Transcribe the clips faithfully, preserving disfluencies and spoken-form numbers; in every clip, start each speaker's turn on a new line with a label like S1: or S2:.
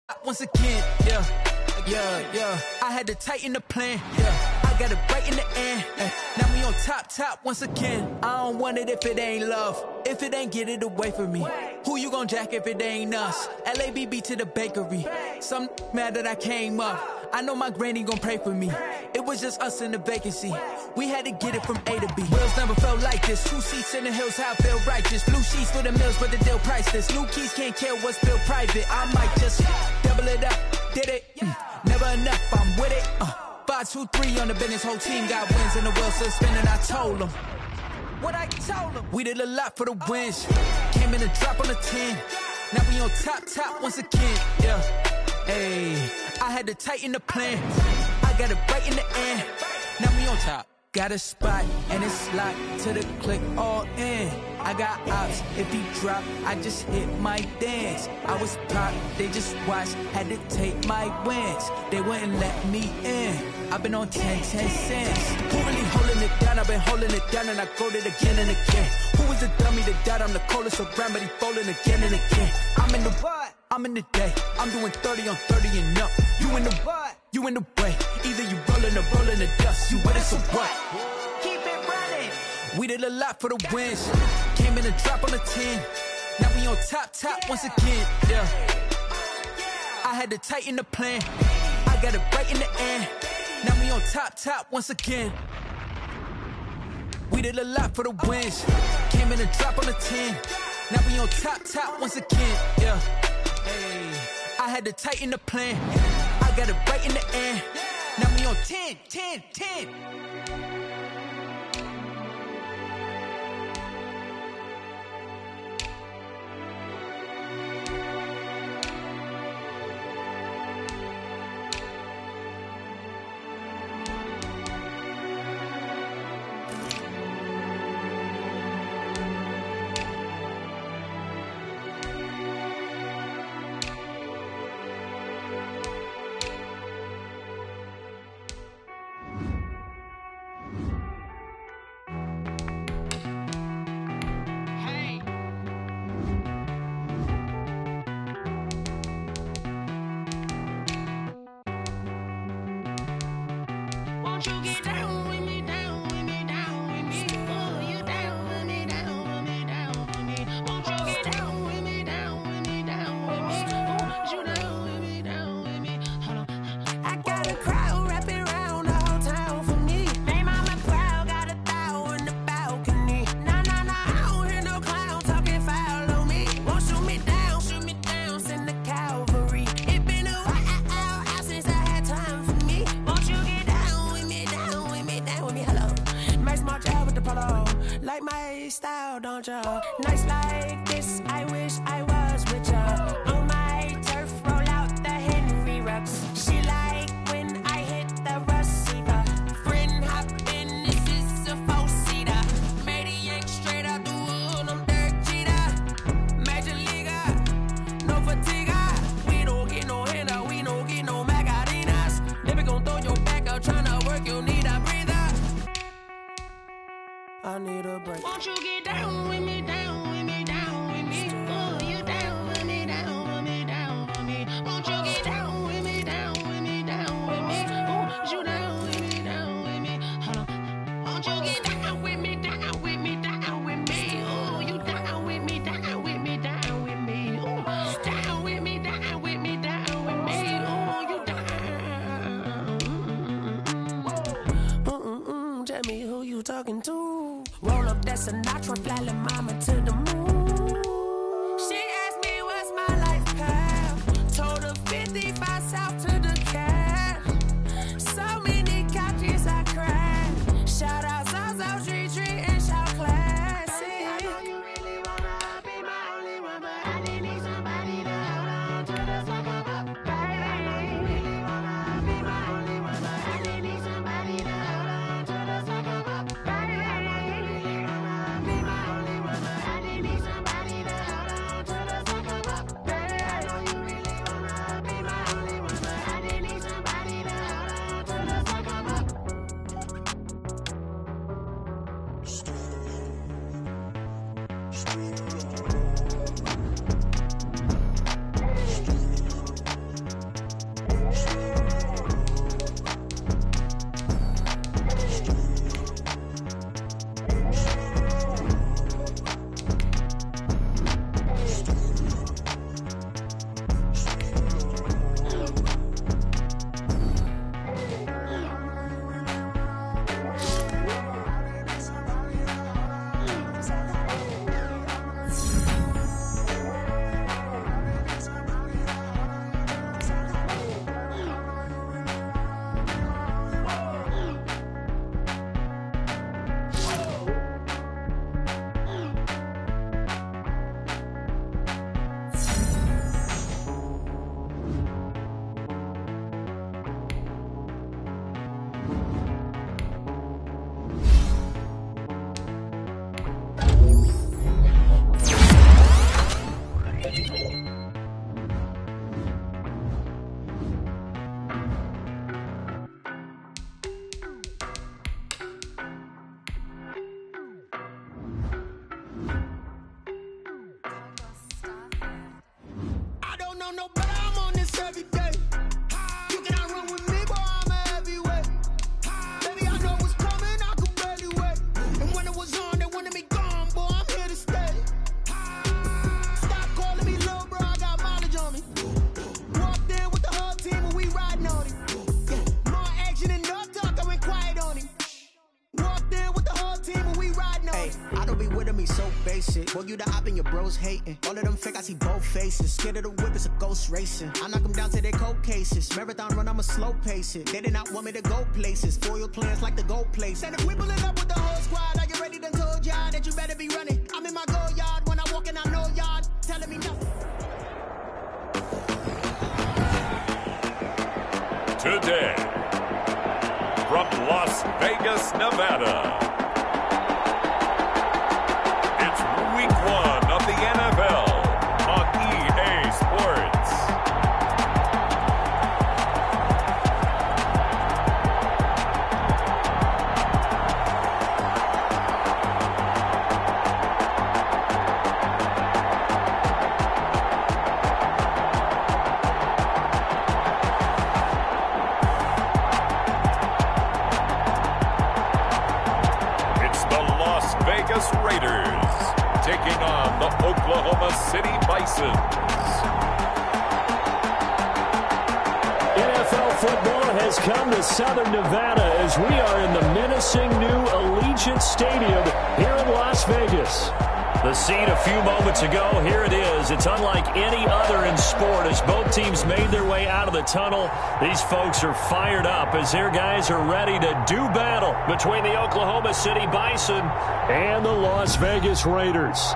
S1: Once again, yeah, yeah, yeah. I had to tighten the plan, yeah. I got it right in the end. eh. Now we on top, top once again. I don't want it if it ain't love. If it ain't, get it away from me. Who you gon' jack if it ain't us? L A B B to the bakery. Some mad that I came up. I know my granny gon' pray for me. It was just us in the vacancy. We had to get it from A to B. Wheels never felt like this. Two seats in the hills, how I feel righteous. Blue sheets for the mills, but the deal priceless. New keys can't kill what's still private. I might just double it up. Did it? Mm. Never enough, I'm with it. Uh. Five, two, three on the business. Whole team got wins and the wheels still spinning. I told them what I told them. We did a lot for the wins. Came in a drop on the ten. Now we on top, top once again. Yeah. Hey, I had to tighten the plan. I got it right in the end. Now we on top. Got a spot and it's locked to the click all in. I got ops, if he drop, I just hit my dance. I was pop, they just watched, had to take my wins. They wouldn't let me in. I've been on ten, ten cents. Who really holding it down? I've been holding it down and I go it again and again. Who was the dummy that died? I'm the coldest around, but he falling again and again. I'm in the what? I'm in the day. I'm doing thirty on thirty and up. You in the what? You in the way. Either you rolling or rolling the dust. You with it, so what? Keep it running. We did a lot for the wins. Came in a drop on the ten. Now we on top, top once again. Yeah. I had to tighten the plan. I got it right in the end. Now we on top, top once again. We did a lot for the wins. Came in a drop on the ten. Now we on top, top once again. Yeah. Hey, I had to tighten the plan. I got it right in the end. Now we on ten, ten, ten.
S2: Nights like this, I wish I was with ya. On my turf, roll out the Henry rocks. She like when I hit the receiver. Friend hop in, this is a four-seater. Made a yank straight out the wood, I'm Derek Jeter. Major leaguer, no fatigue. We don't get no handout, we don't get no Macarinas. Never gon' throw your back out, tryna work, you need a breather. I need a break. Won't you get down with me, down with me, down with me? Oh, you down with me, down with me, down with me. Won't you get down with me, down with me, down with me? Oh, you down with me, down with me? Hold on. Won't you get down with me, down with me, down with me? Oh, you down with me, down with me, down with me? Oh, down with me, down with me, down with me? Oh, you down? Mm-mm-mm. Tell me who you talking to. Roll up that Sinatra, fly la mama to the moon. She asked me what's my life path. Told her fifty-five south to the cab. So many couches I cried. Shout out South South Street Tree and shout classy. I know you really wanna be my only one, but I didn't need somebody to hold on to the second up. Baby, I know you really wanna be my only one, but I didn't need somebody to hold on to the second up. Baby, I know you really wanna be my only one, but I didn't need somebody to hold on to the second up. Baby, I know you really wanna be my only one, but
S3: every day. You cannot run with me, boy, I'm a heavyweight. Baby, I know what's coming, I could barely wait. And when it was on, they wanted me gone, boy, I'm here to stay. Stop calling me little bro, I got mileage on me. Walked in with the whole team and we riding on him. Yeah, more action and no talk, I went quiet on him. Walked in with the whole team and we riding on him.
S4: I don't be with him, he's so basic. Boy, you the op and your bros hating. All of them fake, I see both faces. Scared of the whip, it's a ghost racing. I knock them down to their cold cases. Marathon run, I'ma slow pace it. They did not want me to go places. Foil plans like the go place. And if we pulling up with the whole squad, are you ready? Done told y'all that you better be running. I'm in my go yard when I walk in, I know y'all telling me nothing.
S5: Today, from Las Vegas, Nevada, it's week one of the N F L on E A Sports. Raiders taking on the Oklahoma City Bisons.
S6: N F L football has come to Southern Nevada as we are in the menacing new Allegiant Stadium here in Las Vegas. The scene a few moments ago, here it is. It's unlike any other in sport as both teams made their way out of the tunnel. These folks are fired up as their guys are ready to do battle between the Oklahoma City Bison and the Las Vegas Raiders.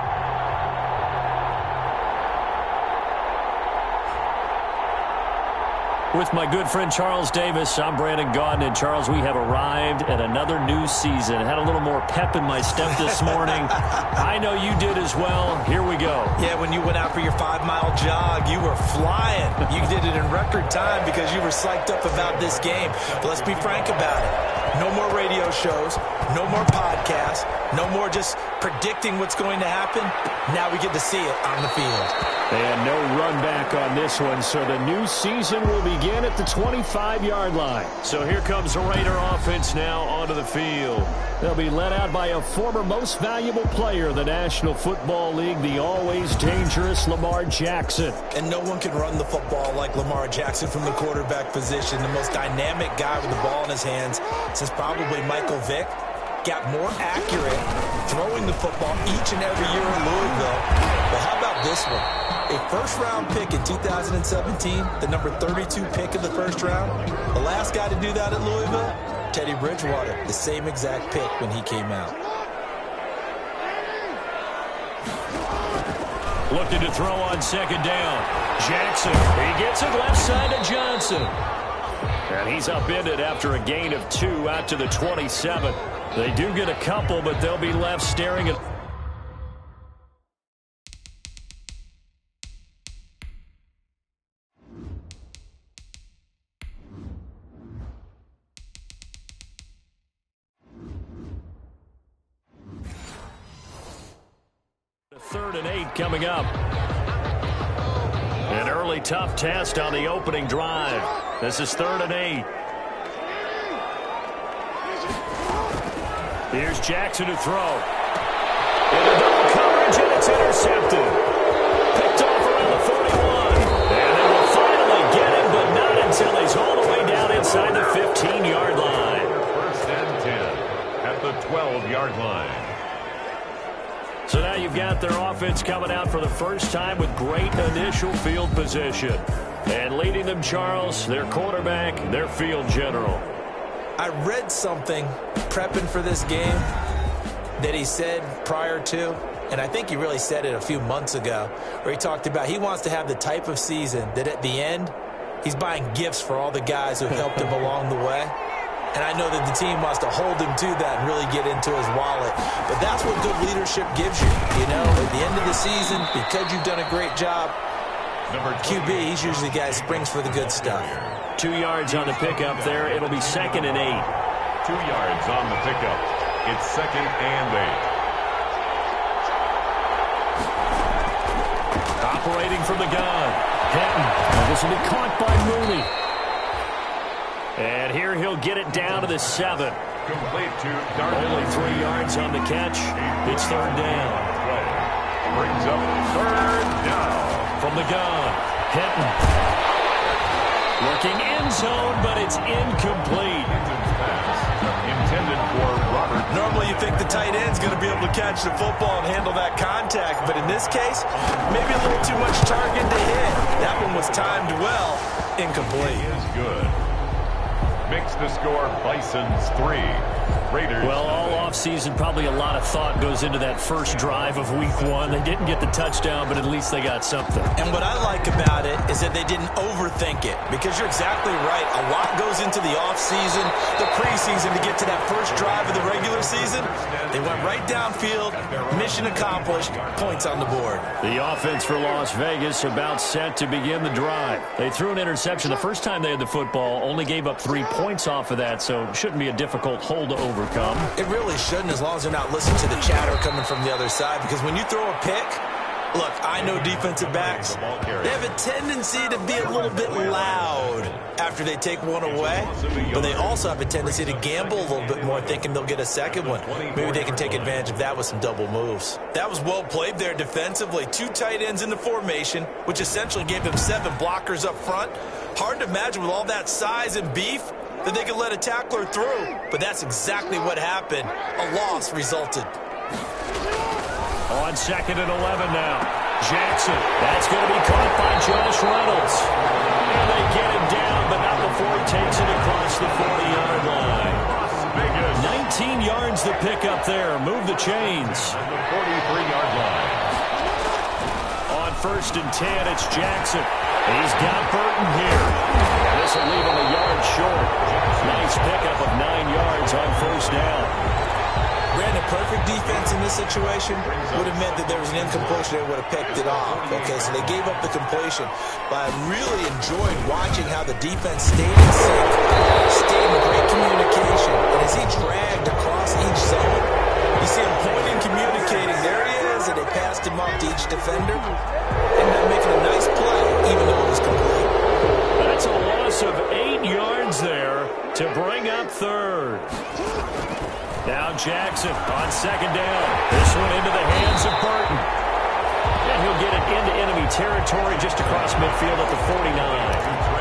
S6: With my good friend Charles Davis, I'm Brandon Gaudin. And Charles, we have arrived at another new season. Had a little more pep in my step this morning. I know you did as well. Here we go.
S7: Yeah, when you went out for your five-mile jog, you were flying. You did it in record time because you were psyched up about this game. But let's be frank about it. No more radio shows. No more podcasts. No more just predicting what's going to happen. Now we get to see it on the field.
S6: And no run back on this one, so the new season will begin at the twenty-five-yard line. So here comes the Raider offense now onto the field. They'll be led out by a former most valuable player in the National Football League, the always dangerous Lamar Jackson.
S7: And no one can run the football like Lamar Jackson from the quarterback position, the most dynamic guy with the ball in his hands since probably Michael Vick. Got more accurate throwing the football each and every year in Louisville. But how about this one? A first-round pick in two thousand seventeen, the number thirty-two pick in the first round. The last guy to do that at Louisville, Teddy Bridgewater, the same exact pick when he came out.
S6: Looking to throw on second down. Jackson, he gets it left side to Johnson. And he's upended after a gain of two out to the twenty-seven. They do get a couple, but they'll be left staring at... Third and eight coming up. An early tough test on the opening drive. This is third and eight. Here's Jackson to throw. Into double coverage, and it's intercepted. Picked off around the forty-one. And they will finally get him, but not until he's all the way down inside the fifteen-yard line.
S5: First and ten at the twelve-yard line.
S6: So now you've got their offense coming out for the first time with great initial field position. And leading them, Charles, their quarterback, their field general.
S7: I read something prepping for this game that he said prior to, and I think he really said it a few months ago, where he talked about he wants to have the type of season that at the end, he's buying gifts for all the guys who helped him along the way. And I know that the team wants to hold him to that and really get into his wallet. But that's what good leadership gives you. You know, at the end of the season, because you've done a great job, Number Q B, he's usually the guy who springs for the good stuff.
S6: Two yards on the pickup there. It'll be second and eight.
S5: Two yards on the pickup. It's second and eight.
S6: Operating from the gun. Hinton This will be caught by Mooney. And here he'll get it down to the seven.
S5: Complete to Darnell.
S6: Only three yards on the catch. It's third down.
S5: Brings up third down.
S6: From the gun, Hinton. Looking end zone, but it's incomplete.
S5: Hinton's pass intended for Robert.
S7: Normally you think the tight end's going to be able to catch the football and handle that contact, but in this case, maybe a little too much target to hit. That one was timed well. Incomplete.
S5: He is good. Makes the score Bisons three. Raiders.
S6: Well, all offseason, probably a lot of thought goes into that first drive of week one. They didn't get the touchdown, but at least they got something.
S7: And what I like about it is that they didn't overthink it, because you're exactly right. A lot goes into the offseason, the preseason to get to that first drive of the regular season. They went right downfield, mission accomplished, points on the board.
S6: The offense for Las Vegas about set to begin the drive. They threw an interception the first time they had the football, only gave up three points off of that, so it shouldn't be a difficult hole to overcome.
S7: It really shouldn't, as long as they're not listening to the chatter coming from the other side, because when you throw a pick, look, I know defensive backs, they have a tendency to be a little bit loud after they take one away, but they also have a tendency to gamble a little bit more, thinking they'll get a second one. Maybe they can take advantage of that with some double moves. That was well played there defensively. Two tight ends in the formation, which essentially gave them seven blockers up front. Hard to imagine with all that size and beef that they could let a tackler through, but that's exactly what happened. A loss resulted.
S6: On second and eleven now. Jackson. That's going to be caught by Josh Reynolds. And they get him down, but not before he takes it across the forty-yard line. nineteen yards to pick up there. Move the chains.
S5: At the forty-three-yard line.
S6: On first and ten, it's Jackson. He's got Burton here. This will leave him a yard short. Nice pickup of nine yards on first down.
S7: Brandon, perfect defense in this situation would have meant that there was an incompletion. They would have picked it off. Okay, so they gave up the completion. But I really enjoyed watching how the defense stayed in sync, stayed in great communication. And as he dragged across each zone, you see him pointing, communicating. There he is, and they passed him off to each defender. Ended up making a nice play, even though it was complete.
S6: That's a loss of eight yards there to bring up third. Now Jackson on second down. This one into the hands of Burton. And he'll get it into enemy territory just across midfield at the forty-nine.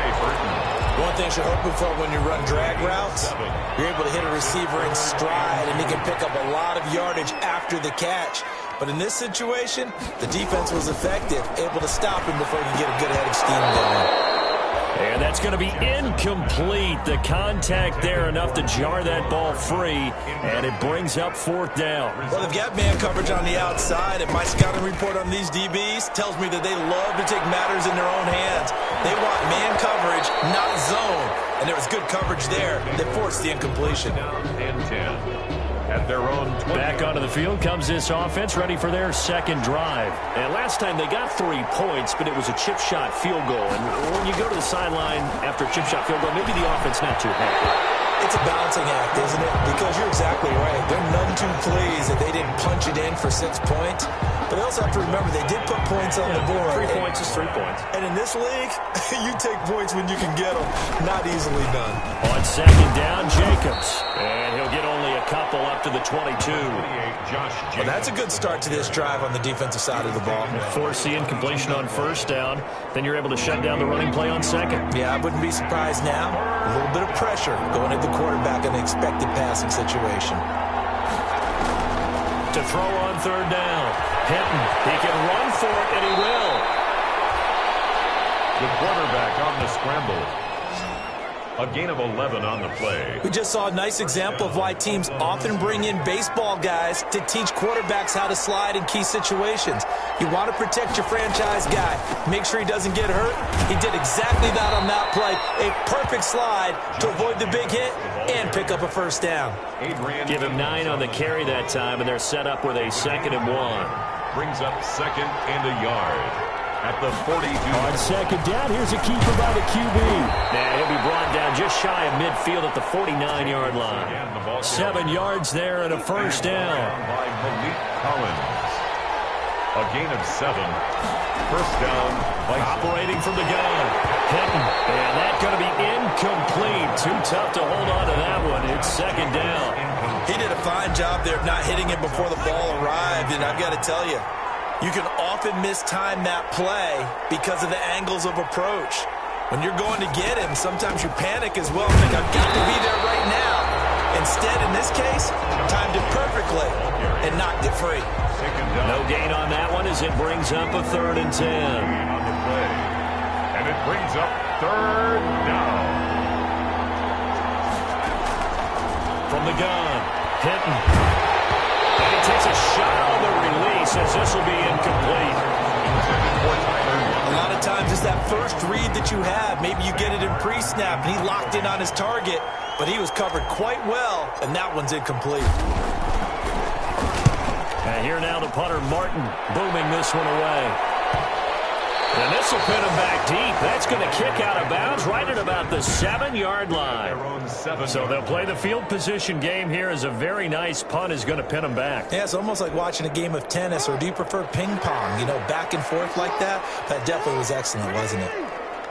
S7: One thing you're hoping for when you run drag routes, you're able to hit a receiver in stride, and he can pick up a lot of yardage after the catch. But in this situation, the defense was effective, able to stop him before he could get a good head of steam going.
S6: And that's going to be incomplete. The contact there enough to jar that ball free, and it brings up fourth down.
S7: Well, they've got man coverage on the outside, and my scouting report on these D Bs tells me that they love to take matters in their own hands. They want man coverage, not zone. And there was good coverage there that forced the incompletion.
S5: And ten. At their own twenty.
S6: Back onto the field comes this offense, ready for their second drive. And last time they got three points, but it was a chip shot field goal. And when you go to the sideline after a chip shot field goal, maybe the offense not too happy.
S7: It's a balancing act, isn't it? Because you're exactly right. They're none too pleased that they didn't punch it in for six points. But they also have to remember they did put points on
S6: yeah,
S7: the board.
S6: Three points is three points.
S7: And in this league, you take points when you can get them. Not easily done.
S6: On second down, Jacobs. And he'll get only a couple up to the twenty-two.
S5: Josh
S7: well, that's a good start to this drive on the defensive side of the ball.
S6: Force the incompletion on first down. Then you're able to shut down the running play on second.
S7: Yeah, I wouldn't be surprised now. A little bit of pressure going at the quarterback in an expected passing situation.
S6: To throw on third down. Hinton, he can run for it, and he will.
S5: The quarterback on the scramble. A gain of eleven on the play.
S7: We just saw a nice example of why teams often bring in baseball guys to teach quarterbacks how to slide in key situations. You want to protect your franchise guy. Make sure he doesn't get hurt. He did exactly that on that play. A perfect slide to avoid the big hit and pick up a first down.
S6: Give him nine on the carry that time, and they're set up with a second and one.
S5: Brings up second and a yard. At the forty-two.
S6: On second down, here's a keeper by the Q B. Now he'll be brought down just shy of midfield at the forty-nine-yard line. Seven yards there and a first down.
S5: By Malik Collins. A gain of seven. First down.
S6: Operating from the gun. And that's going to be incomplete. Too tough to hold on to that one. It's second down.
S7: He did a fine job there of not hitting it before the ball arrived, and I've got to tell you, you can often mistime that play because of the angles of approach. When you're going to get him, sometimes you panic as well. Think, I've got to be there right now. Instead, in this case, timed it perfectly and knocked it free.
S6: No gain on that one as it brings up a third and ten.
S5: On the play. And it brings up third down.
S6: From the gun, Hinton. And he takes a shot on the release as this will be incomplete.
S7: A lot of times it's that first read that you have. Maybe you get it in pre-snap, and he locked in on his target, but he was covered quite well, and that one's incomplete.
S6: And here now the punter, Martin, booming this one away. And this will put him back deep. That's going to kick out of bounds right at about the seven-yard line. So they'll play the field position game here as a very nice punt is going to pin him back.
S7: Yeah, it's almost like watching a game of tennis, or do you prefer ping pong? You know, back and forth like that? That definitely was excellent, wasn't it?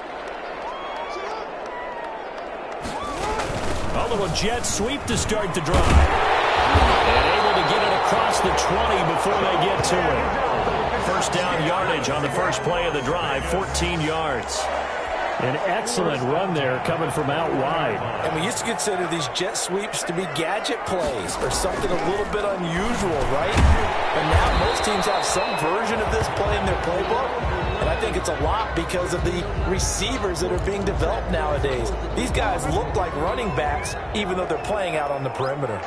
S6: A little jet sweep to start the drive. And able to get it across the twenty before they get to it. First down yardage on the first play of the drive, fourteen yards. An excellent run there coming from out wide.
S7: And we used to consider these jet sweeps to be gadget plays or something a little bit unusual, right? But now most teams have some version of this play in their playbook. And I think it's a lot because of the receivers that are being developed nowadays. These guys look like running backs even though they're playing out on the perimeter.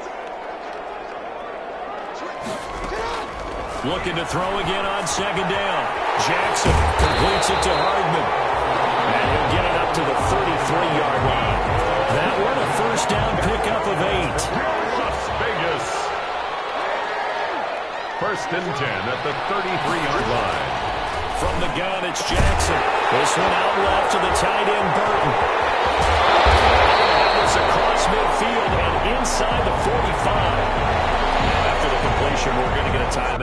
S6: Looking to throw again on second down. Jackson completes it to Hardman. And he'll get it up to the thirty-three-yard line. That one a first down pickup of eight.
S5: Las Vegas. First and ten at the thirty-three-yard line.
S6: From the gun, it's Jackson. This one out left to the tight end, Burton. That was across midfield and inside the forty-five. After the completion, we're going to get a time.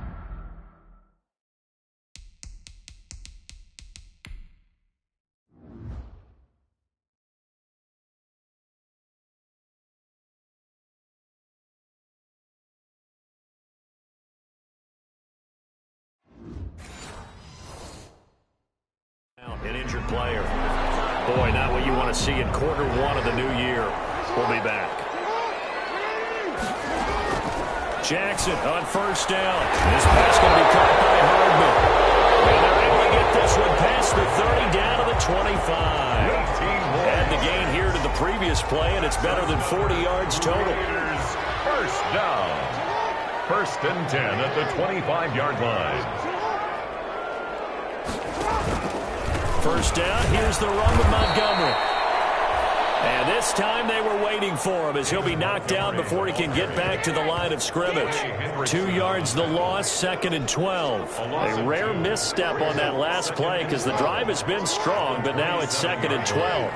S6: An injured player. Boy, not what you want to see in quarter one of the new year. We'll be back. Jackson on first down. This pass going to be caught by Hardman. And they're able to get this one past the thirty down to the twenty-five. And the gain here to the previous play, and it's better than forty yards total.
S5: First down. First and ten at the twenty-five-yard line.
S6: First down, here's the run with Montgomery. And this time they were waiting for him as he'll be knocked down before he can get back to the line of scrimmage. Two yards the loss, second and twelve. A rare misstep on that last play because the drive has been strong, but now it's second and twelve.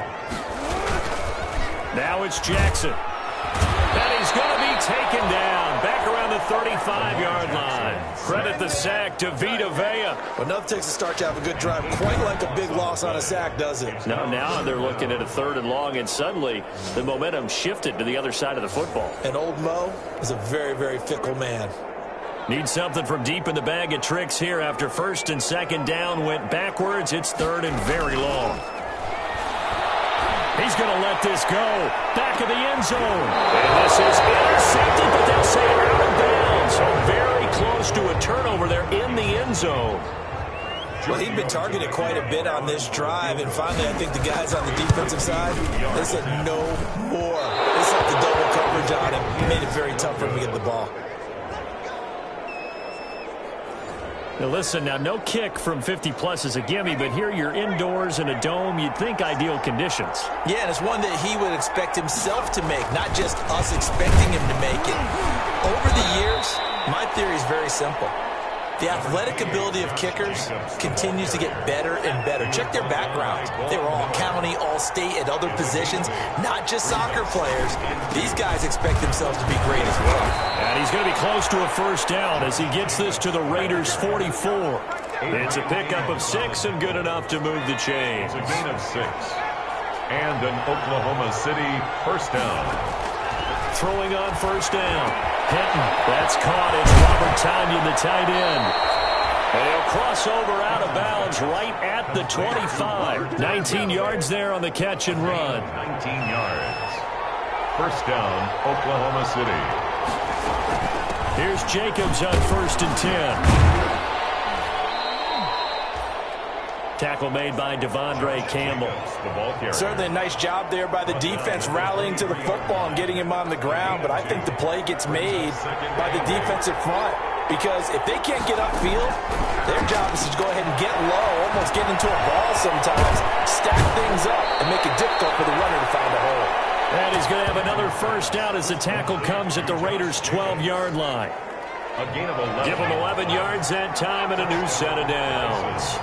S6: Now it's Jackson. And he's going to be taken down back around the thirty-five-yard line. Credit the sack to Vita Vea.
S7: Well, nothing takes a start to have a good drive quite like a big loss on a sack, does it?
S6: No, now they're looking at a third and long, and suddenly the momentum shifted to the other side of the football.
S7: And old Mo is a very, very fickle man.
S6: Need something from deep in the bag of tricks here after first and second down went backwards. It's third and very long. He's going to let this go. Back of the end zone. And this is intercepted, but they'll say it out of bounds. So very close to a turnover there in the end zone.
S7: Well, he'd been targeted quite a bit on this drive, and finally I think the guys on the defensive side, they said no more. They set the double coverage on him. He made it very tough for him to get the ball.
S6: Now listen, now no kick from fifty plus is a gimme, but here you're indoors in a dome. You'd think ideal conditions.
S7: Yeah, and it's one that he would expect himself to make, not just us expecting him to make it. Over the years, my theory is very simple. The athletic ability of kickers continues to get better and better. Check their backgrounds. They were all county, all state, at other positions, not just soccer players. These guys expect themselves to be great as well.
S6: And he's going to be close to a first down as he gets this to the Raiders' forty-four. It's a pickup of six and good enough to move the chains.
S5: It's a gain of six. And an Oklahoma City first down.
S6: Throwing on first down. Hinton, that's caught. It's Robert Tonyan, the tight end. And he'll cross over out of bounds right at the twenty-five. nineteen yards there on the catch and run.
S5: nineteen yards. First down, Oklahoma City.
S6: Here's Jacobs on first and ten. Tackle made by Devondre Campbell.
S7: Certainly a nice job there by the defense rallying to the football and getting him on the ground, but I think the play gets made by the defensive front because if they can't get upfield, their job is to go ahead and get low, almost get into a ball sometimes, stack things up, and make it difficult for the runner to find a hole.
S6: And he's going to have another first down as the tackle comes at the Raiders' twelve-yard line.
S5: A gain of eleven.
S6: Give him eleven yards that time and a new set of downs.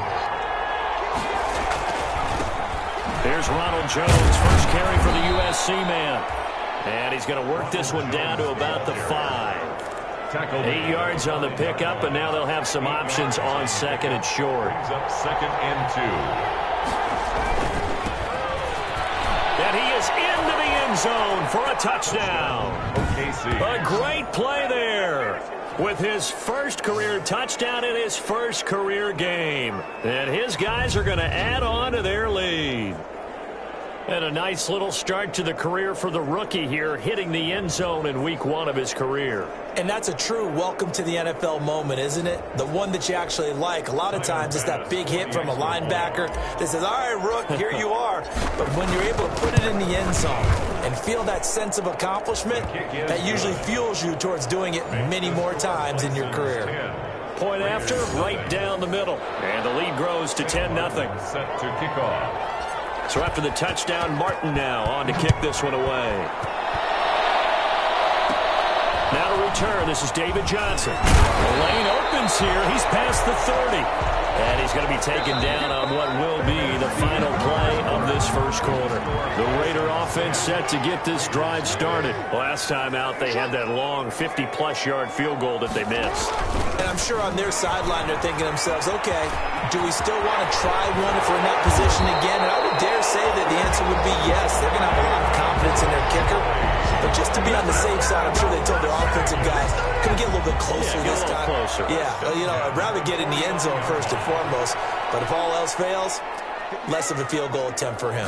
S6: Here's Ronald Jones, first carry for the U S C man. And he's going to work this one down to about the five. Eight yards on the pickup, and now they'll have some options on second and short.
S5: Up second and two.
S6: And he is into the end zone for a touchdown.
S5: O K C.
S6: A great play there with his first career touchdown in his first career game. And his guys are going to add on to their lead. And a nice little start to the career for the rookie here, hitting the end zone in week one of his career.
S7: And that's a true welcome to the N F L moment, isn't it? The one that you actually like. A lot of times it's that big hit from a linebacker that says, all right, Rook, here you are. But when you're able to put it in the end zone and feel that sense of accomplishment, that usually fuels you towards doing it many more times in your career.
S6: Point after, right down the middle. And the lead grows to ten nothing.
S5: Set to kick off.
S6: So after the touchdown, Martin now on to kick this one away. Now to return, this is David Johnson. The lane opens here. He's past the thirty. And he's going to be taken down on what will be the final play of this first quarter. The Raider offense set to get this drive started. Last time out, they had that long fifty-plus yard field goal that they missed.
S7: And I'm sure on their sideline they're thinking to themselves, okay, do we still want to try one if we're in that position again? And I would dare say that the answer would be yes. They're going to have a lot of confidence in their kicker. But just to be on the safe side, I'm sure they told their offensive guys, can we get a little bit closer
S6: yeah,
S7: this time?
S6: Closer.
S7: Yeah, well, you know, I'd rather get in the end zone first and foremost. But if all else fails, less of a field goal attempt for him.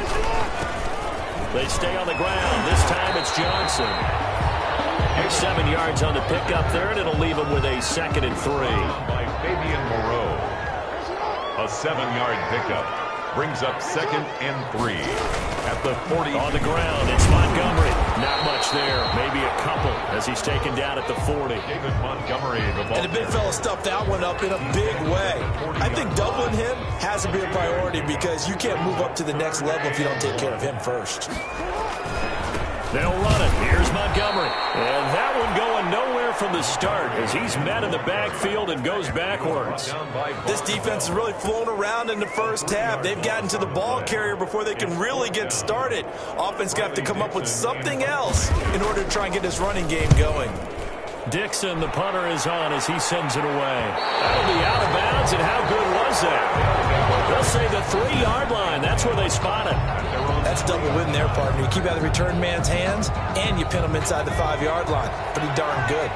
S6: They stay on the ground. This time it's Johnson. Seven yards on the pickup there, and it'll leave him with a second and three.
S5: By Fabian Moreau. A seven-yard pickup. Brings up second and three. At the forty.
S6: On the ground, it's Montgomery. Not much there. Maybe a couple as he's taken down at the forty.
S5: David Montgomery, the ball.
S7: And the big fella stuffed that one up in a big way. I think doubling him has to be a priority because you can't move up to the next level if you don't take care of him first.
S6: They'll run it. Here's Montgomery. And that one going nowhere from the start as he's met in the backfield and goes backwards.
S7: This defense is really flown around in the first half. They've gotten to the ball carrier before they can really get started. Offense got to come up with something else in order to try and get this running game going.
S6: Dixon, the punter, is on as he sends it away. That'll be out of bounds, and how good was that? They'll say the three-yard line. That's where they spot it.
S7: That's double win there, partner. You keep out of the return man's hands, and you pin him inside the five-yard line. Pretty darn good.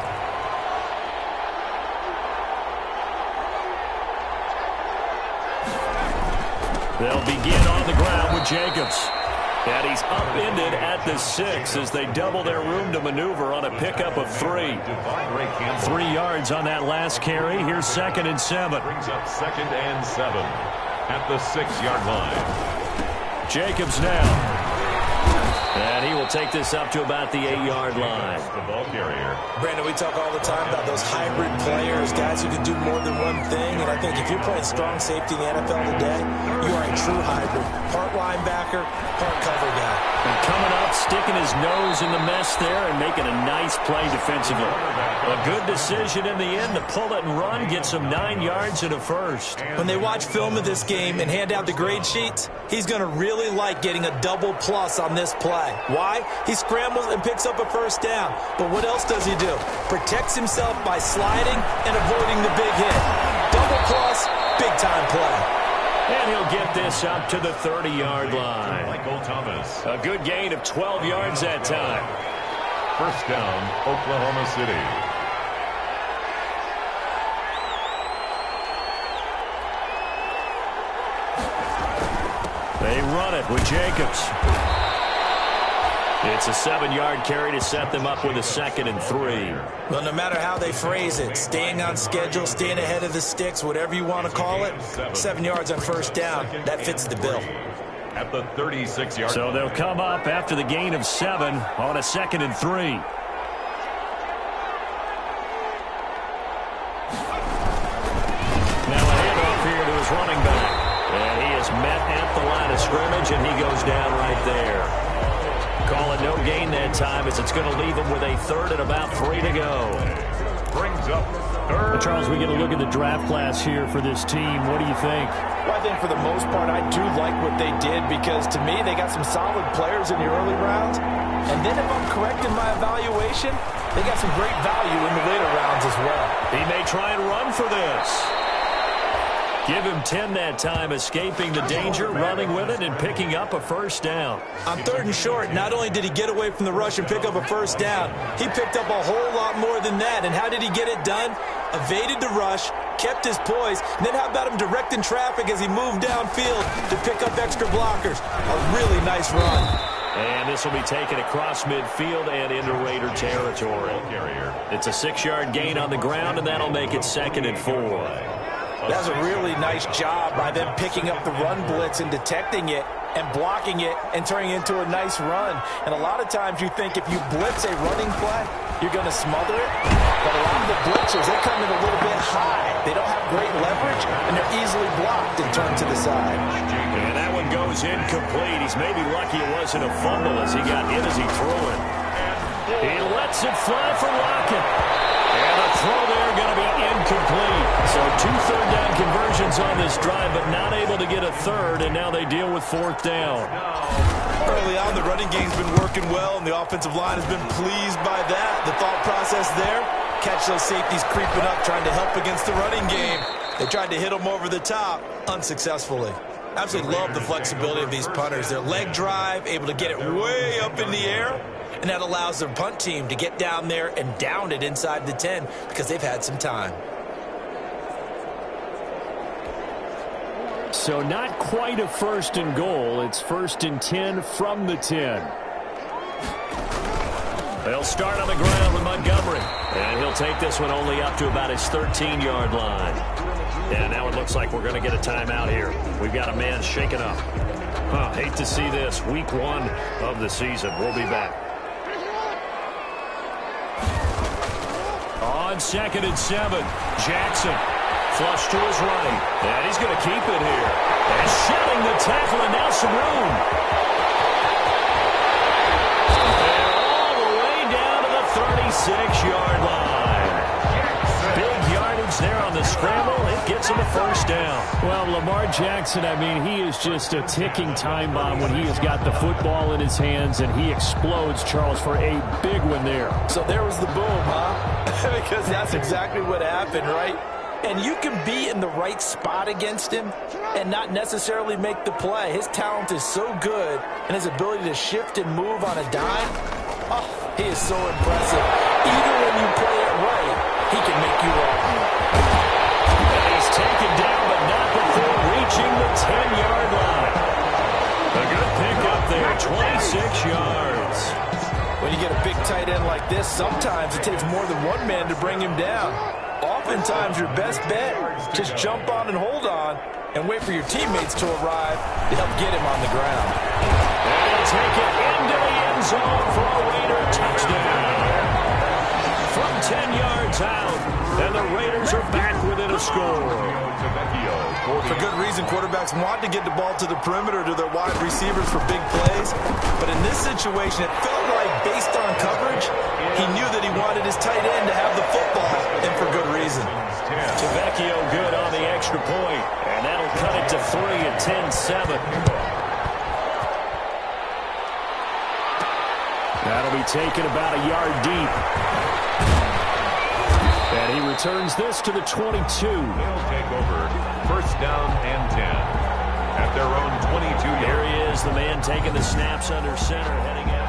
S6: They'll begin on the ground with Jacobs. And he's upended at the six as they double their room to maneuver on a pickup of three. Three yards on that last carry. Here's second and seven.
S5: Brings up second and seven at the six-yard line.
S6: Jacobs now. And he will take this up to about the eight-yard line.
S5: The ball carrier.
S7: Brandon, we talk all the time about those hybrid players, guys who can do more than one thing. And I think if you're playing strong safety in the N F L today, you are a true hybrid. Part linebacker, part cover guy.
S6: And coming up, sticking his nose in the mess there and making a nice play defensively. A good decision in the end to pull it and run, get some nine yards and a first.
S7: When they watch film of this game and hand out the grade sheets, he's going to really like getting a double plus on this play. Why? He scrambles and picks up a first down. But what else does he do? Protects himself by sliding and avoiding the big hit. Double plus, big-time play.
S6: And he'll get this up to the thirty-yard line.
S5: Michael Thomas.
S6: A good gain of twelve yards that time.
S5: First down, Oklahoma City.
S6: They run it with Jacobs. It's a seven-yard carry to set them up with a second and three.
S7: Well, no matter how they phrase it, staying on schedule, staying ahead of the sticks, whatever you want to call it, seven yards on first down, that fits the bill.
S5: At the thirty-six yard.
S6: So they'll come up after the gain of seven on a second and three. Now a handoff here to his running back. And he is met at the line of scrimmage, and he goes down right there. Call it no gain that time, as it's going to leave him with a third and about three to go.
S5: Brings up third.
S6: Well, Charles, we get a look at the draft class here for this team. What do you think?
S7: Well, I think for the most part, I do like what they did, because to me, they got some solid players in the early rounds. And then if I'm correct in my evaluation, they got some great value in the later rounds as well.
S6: He may try and run for this. Give him ten that time, escaping the danger, running with it, and picking up a first down.
S7: On third and short, not only did he get away from the rush and pick up a first down, he picked up a whole lot more than that. And how did he get it done? Evaded the rush, kept his poise, and then how about him directing traffic as he moved downfield to pick up extra blockers? A really nice run.
S6: And this will be taken across midfield and into Raider territory. It's a six-yard gain on the ground, and that'll make it second and four.
S7: That's a really nice job by them picking up the run blitz and detecting it and blocking it and turning it into a nice run. And a lot of times you think if you blitz a running play, you're going to smother it. But a lot of the blitzers, they come in a little bit high. They don't have great leverage, and they're easily blocked and turned to the side.
S6: And that one goes incomplete. He's maybe lucky it wasn't a fumble as he got hit as he threw it. He lets it fly for Lockett. And a throw there going to be incomplete. So two third down conversions on this drive, but not able to get a third, and now they deal with fourth down.
S7: Early on, the running game's been working well, and the offensive line has been pleased by that. The thought process there, catch those safeties creeping up, trying to help against the running game. They tried to hit them over the top, unsuccessfully. Absolutely love the flexibility of these punters. Their leg drive, able to get it way up in the air, and that allows their punt team to get down there and down it inside the ten because they've had some time.
S6: So not quite a first and goal. It's first and ten from the ten. They'll start on the ground with Montgomery. And he'll take this one only up to about his thirteen-yard line. And now it looks like we're going to get a timeout here. We've got a man shaken up. Huh, hate to see this. Week one of the season. We'll be back. On second and seven, Jackson flush to his right, and he's going to keep it here. And shedding the tackle, and now some room. And all the way down to the thirty-six-yard line. Big yardage there on the scramble. It gets him a first down.
S8: Well, Lamar Jackson, I mean, he is just a ticking time bomb when he has got the football in his hands, and he explodes, Charles, for a big one there.
S7: So there was the boom, huh? Because that's exactly what happened, right? And you can be in the right spot against him and not necessarily make the play. His talent is so good, and his ability to shift and move on a dime, oh, he is so impressive. Even when you play it right, he can make you wrong.
S6: And he's taken down, but not before reaching the ten-yard line. A good pickup there, twenty-six yards.
S7: When you get a big tight end like this, sometimes it takes more than one man to bring him down. Oftentimes, your best bet, just jump on and hold on and wait for your teammates to arrive to help get him on the ground.
S6: And he'll take it into the end zone for a Raider touchdown. From ten yards out, and the Raiders are back within a score.
S7: For good reason, quarterbacks want to get the ball to the perimeter to their wide receivers for big plays. But in this situation, it felt like, based on coverage, he knew that he wanted his tight end to have the football, and for good reason.
S6: Tavecchio good on the extra point, and that'll cut it to three at ten seven. That'll be taken about a yard deep. And he returns this to the twenty-two.
S5: They'll take over first down and ten at their own twenty-two yard.
S6: There he is, the man taking the snaps under center, heading out.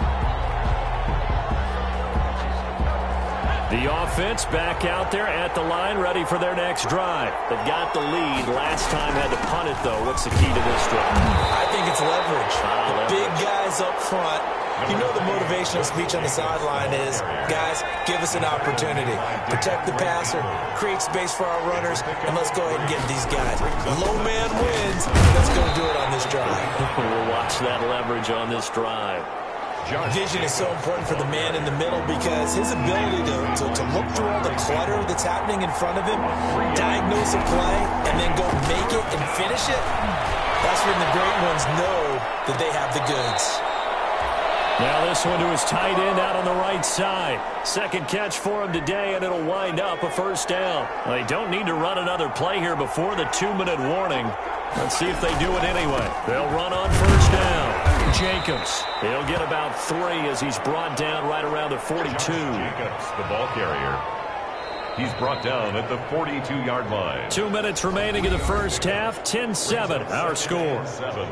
S6: The offense back out there at the line, ready for their next drive. They've got the lead. Last time had to punt it, though. What's the key to this drive?
S7: I think it's leverage.
S6: Ah,
S7: the
S6: leverage.
S7: big guys up front. You know the motivational speech on the sideline is, guys, give us an opportunity. Protect the passer, create space for our runners, and let's go ahead and get these guys. Low man wins. Let's go do it on this drive.
S6: We'll watch that leverage on this drive.
S7: Vision is so important for the man in the middle because his ability to, to, to look through all the clutter that's happening in front of him, diagnose a play, and then go make it and finish it, that's when the great ones know that they have the goods.
S6: Now this one to his tight end out on the right side. Second catch for him today, and it'll wind up a first down. Well, they don't need to run another play here before the two-minute warning. Let's see if they do it anyway. They'll run on first down. Jacobs, he'll get about three as he's brought down right around the forty-two.
S5: Jacobs, the ball carrier. He's brought down at the forty-two yard line.
S6: Two minutes remaining in the first half. ten seven, our score.
S5: Seven.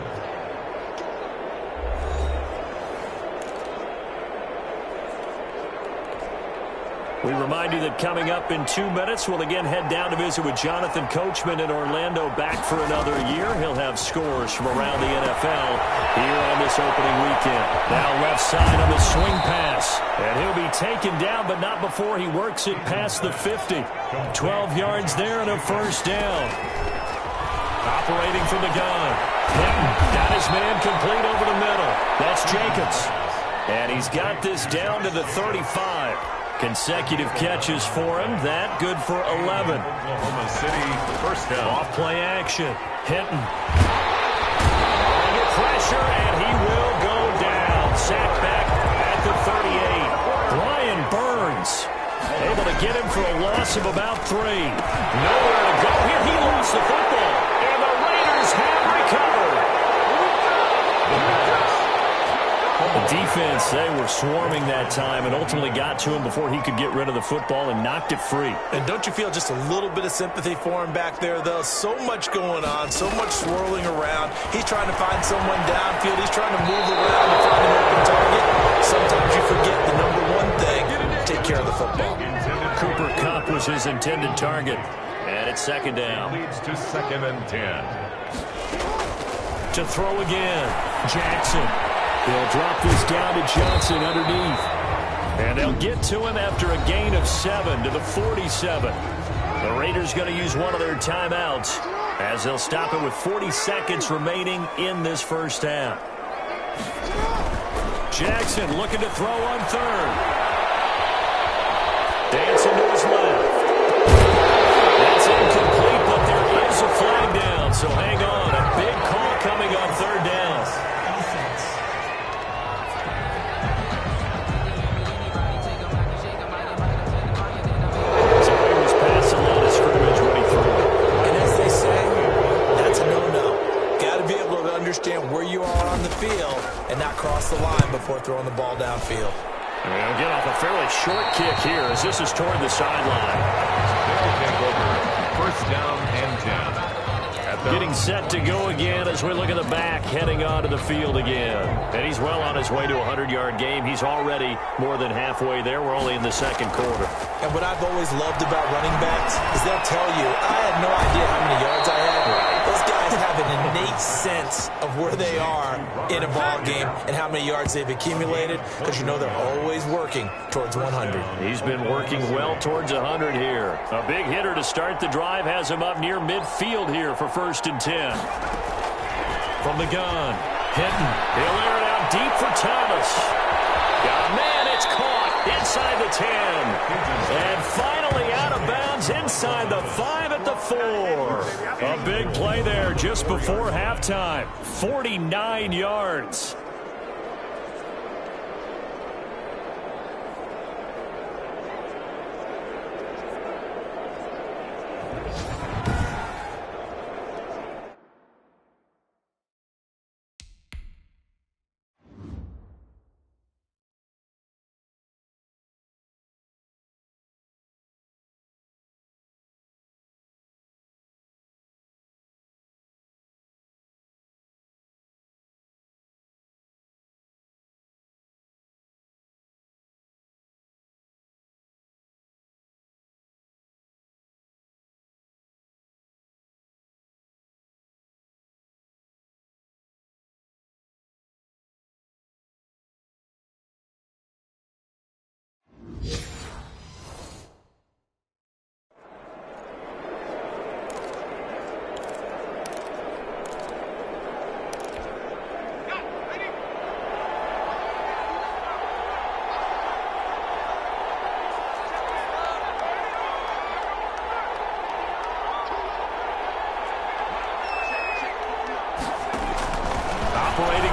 S6: We remind you that coming up in two minutes, we'll again head down to visit with Jonathan Coachman in Orlando, back for another year. He'll have scores from around the N F L here on this opening weekend. Now left side on the swing pass. And he'll be taken down, but not before he works it past the fifty. twelve yards there and a first down. Operating from the gun. Hinton got his man complete over the middle. That's Jacobs. And he's got this down to the thirty-five. Consecutive catches for him. That good for eleven.
S5: Oklahoma City, first down.
S6: Off play action. Hinton. Under pressure, and he will go down. Sacked back at the thirty-eight. Brian Burns able to get him for a loss of about three. Nowhere to go here. He lost the football. And the Raiders have recovered. The defense, they were swarming that time and ultimately got to him before he could get rid of the football and knocked it free.
S7: And don't you feel just a little bit of sympathy for him back there, though? So much going on, so much swirling around. He's trying to find someone downfield. He's trying to move around and find an open target. Sometimes you forget the number one thing, take care of the football.
S6: Cooper Kupp was his intended target. And it's second down.
S5: Leads to second and ten.
S6: To throw again. Jackson. They'll drop this down to Johnson underneath. And they'll get to him after a gain of seven to the forty-seven. The Raiders going to use one of their timeouts as they'll stop it with forty seconds remaining in this first half. Jackson looking to throw on third. Dancing to his left. That's incomplete, but there is a flag down, so hang on. A big call coming on third down.
S7: Understand where you are on the field and not cross the line before throwing the ball downfield.
S6: And we'll get off a fairly short kick here as this is toward the sideline.
S5: They'll take over first down and ten.
S6: Getting set to go again as we look at the back heading onto the field again. And he's well on his way to a hundred-yard game. He's already more than halfway there. We're only in the second quarter.
S7: And what I've always loved about running backs is they'll tell you, I had no idea how many yards I had. Those guys have an innate sense of where they are in a ball game and how many yards they've accumulated because you know they're always working towards one hundred.
S6: He's been working well towards one hundred here. A big hitter to start the drive has him up near midfield here for first and ten. From the gun, Hinton. He'll air it out deep for Thomas. Oh, man, it's caught inside the ten. And finally out of bounds inside the five at the four. A big play there just before halftime. forty-nine yards.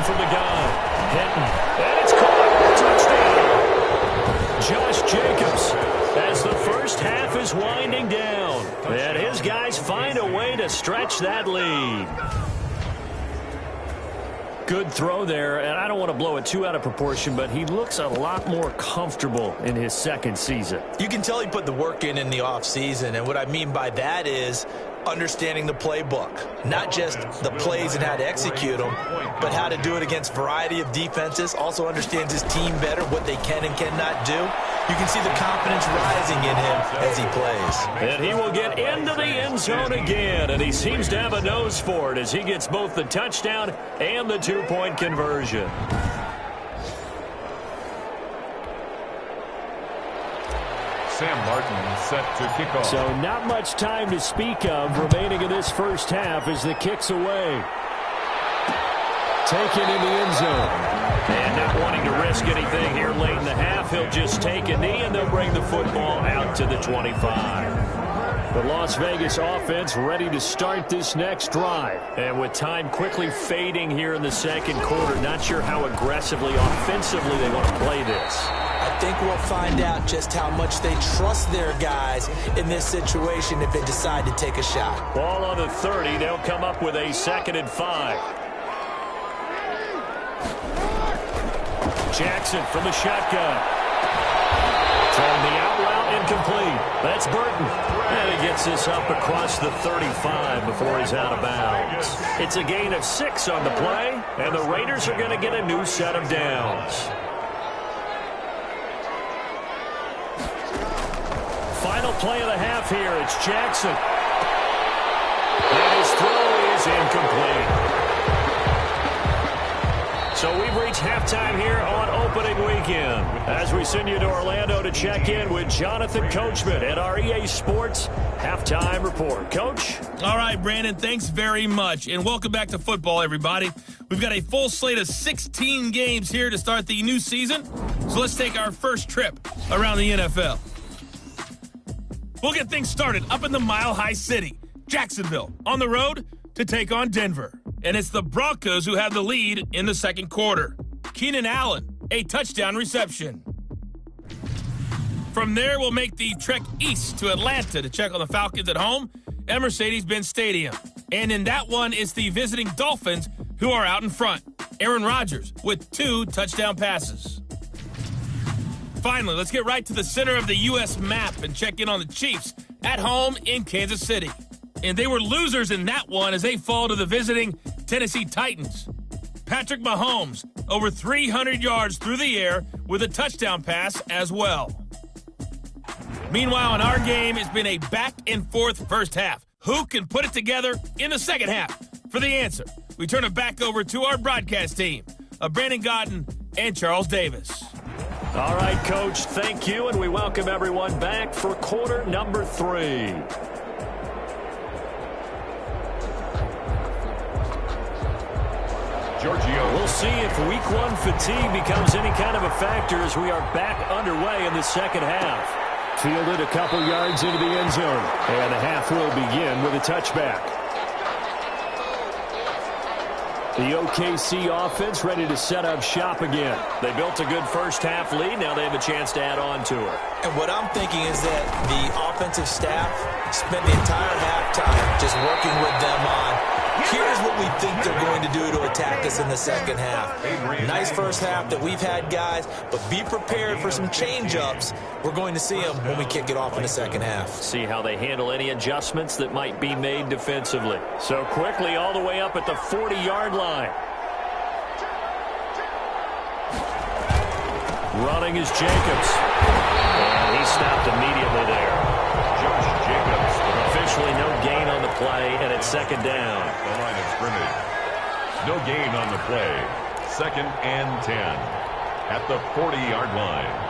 S8: from the gun. Hinton. And it's caught. Touchdown. Josh Jacobs as the first half is winding down. And his guys find a way to stretch that lead. Good throw there, and I don't want to blow it too out of proportion, but he looks a lot more comfortable in his second season.
S7: You can tell he put the work in in the offseason, and what I mean by that is understanding the playbook. Not just the plays and how to execute them, but how to do it against a variety of defenses. Also understands his team better, what they can and cannot do. You can see the confidence rising in him as he plays.
S8: And he will get into the end zone again, and he seems to have a nose for it as he gets both the touchdown and the two-point conversion.
S5: Sam Martin set to kick off.
S8: So not much time to speak of remaining in this first half as the kick's away. Taken in the end zone. And not wanting to risk anything here late in the half, he'll just take a knee and they'll bring the football out to the twenty-five. The Las Vegas offense ready to start this next drive. And with time quickly fading here in the second quarter, not sure how aggressively, offensively they want to play this.
S7: I think we'll find out just how much they trust their guys in this situation if they decide to take a shot.
S8: Ball on the thirty. They'll come up with a second and five. Jackson from the shotgun. Throwing the out route incomplete. That's Burton. And he gets this up across the thirty-five before he's out of bounds. It's a gain of six on the play, and the Raiders are going to get a new set of downs. Final play of the half here. It's Jackson. And his throw is incomplete. So we've reached halftime here on opening weekend as we send you to Orlando to check in with Jonathan Coachman at our E A Sports Halftime Report. Coach?
S9: All right, Brandon, thanks very much. And welcome back to football, everybody. We've got a full slate of sixteen games here to start the new season. So let's take our first trip around the N F L. We'll get things started up in the Mile High City, Jacksonville, on the road to take on Denver. And it's the Broncos who have the lead in the second quarter. Keenan Allen, a touchdown reception. From there, we'll make the trek east to Atlanta to check on the Falcons at home at Mercedes-Benz Stadium. And in that one, it's the visiting Dolphins who are out in front. Aaron Rodgers with two touchdown passes. Finally, let's get right to the center of the U S map and check in on the Chiefs at home in Kansas City. And they were losers in that one as they fall to the visiting Tennessee Titans. Patrick Mahomes, over three hundred yards through the air with a touchdown pass as well. Meanwhile, in our game, it's been a back-and-forth first half. Who can put it together in the second half? For the answer, we turn it back over to our broadcast team of Brandon Godden and Charles Davis.
S8: All right, Coach, thank you, and we welcome everyone back for quarter number three.
S5: Giorgio.
S8: We'll see if week one fatigue becomes any kind of a factor as we are back underway in the second half. Fielded a couple yards into the end zone, and the half will begin with a touchback. The O K C offense ready to set up shop again. They built a good first half lead. Now they have a chance to add on to it.
S7: And what I'm thinking is that the offensive staff spent the entire halftime just working with them on, here's what we think they're going to do to attack us in the second half. Nice first half that we've had, guys, but be prepared for some change-ups. We're going to see them when we kick it off in the second half.
S8: See how they handle any adjustments that might be made defensively. So quickly all the way up at the forty-yard line. Running is Jacobs. And he stopped immediately there.
S5: Josh Jacobs.
S8: Officially no gain on the play, and it's second down.
S5: The line of scrimmage. No gain on the play. Second and ten at the forty-yard line.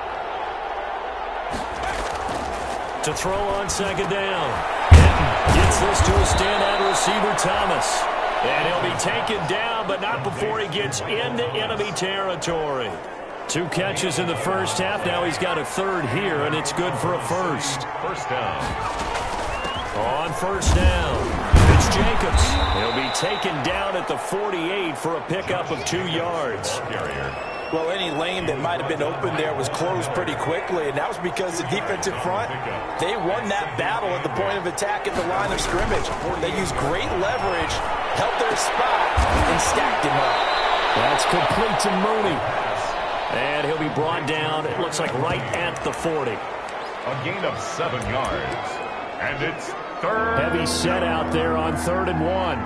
S8: To throw on second down. Gets this to a standout receiver, Thomas. And he'll be taken down, but not before he gets into enemy territory. Two catches in the first half. Now he's got a third here, and it's good for a first.
S5: First down.
S8: On first down, it's
S6: Josh Jacobs. He'll be taken down at the forty-eight for a pickup of two yards.
S7: Well, any lane that might have been open there was closed pretty quickly, and that was because the defensive front, they won that battle at the point of attack at the line of scrimmage. They used great leverage, held their spot, and stacked him up.
S6: That's complete to Mooney. And he'll be brought down, it looks like right at the forty.
S5: A gain of seven yards. And it's third.
S6: Heavy set out there on third and one.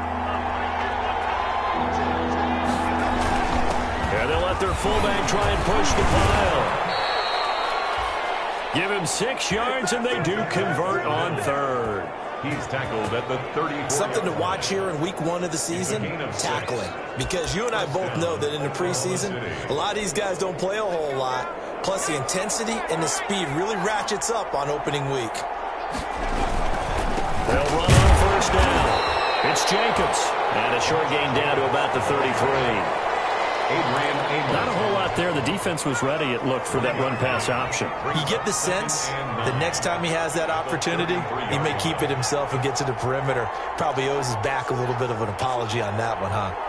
S6: And they'll let their fullback try and push the pile. Give him six yards, and they do convert on third.
S5: He's tackled at the thirty.
S7: Something to watch here in week one of the season, tackling. Because you and I both know that in the preseason, a lot of these guys don't play a whole lot. Plus, the intensity and the speed really ratchets up on opening week.
S6: They'll run on first down. It's Jacobs. And a short gain down to about the thirty-three. Not a whole lot there. The defense was ready, it looked, for that run-pass option.
S7: You get the sense the next time he has that opportunity, he may keep it himself and get to the perimeter. Probably owes his back a little bit of an apology on that one, huh?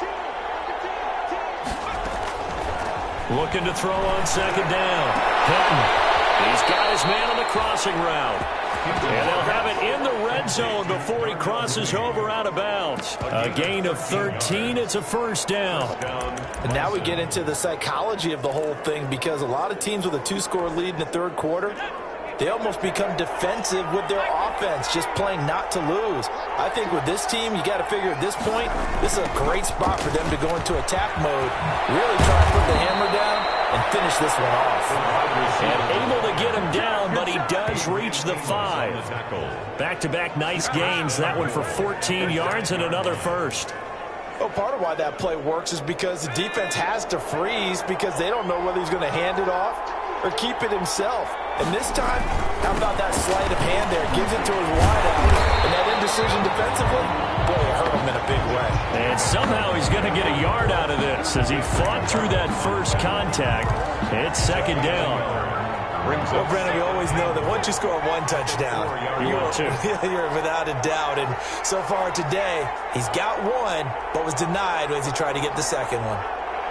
S6: Looking to throw on second down. Hilton. He's got his man on the crossing route. And they'll have it in the red zone before he crosses over out of bounds. A gain of thirteen. It's a first down.
S7: And now we get into the psychology of the whole thing, because a lot of teams with a two-score lead in the third quarter, they almost become defensive with their offense, just playing not to lose. I think with this team, you got to figure at this point, this is a great spot for them to go into attack mode, really try to put the hammer down and finish this one off.
S6: And able to get him down, but he does reach the five. Back-to-back nice gains. That one for fourteen yards and another first.
S7: Well, part of why that play works is because the defense has to freeze, because they don't know whether he's going to hand it off or keep it himself. And this time, how about that sleight of hand there? Gives it to his wideout. And that indecision defensively, boy, it hurt him in a big way.
S6: And somehow he's going to get a yard out of this as he fought through that first contact. It's second down.
S7: Well, Brennan, we always know that once you score one touchdown,
S6: you
S7: you're,
S6: want two.
S7: You're without a doubt. And so far today, he's got one, but was denied as he tried to get the second one.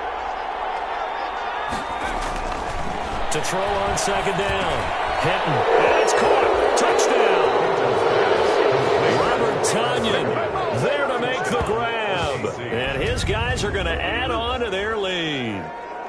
S6: To throw on second down. Hinton. And it's caught. Touchdown. Robert Tonyan there to make the grab. And his guys are going to add on to their lead.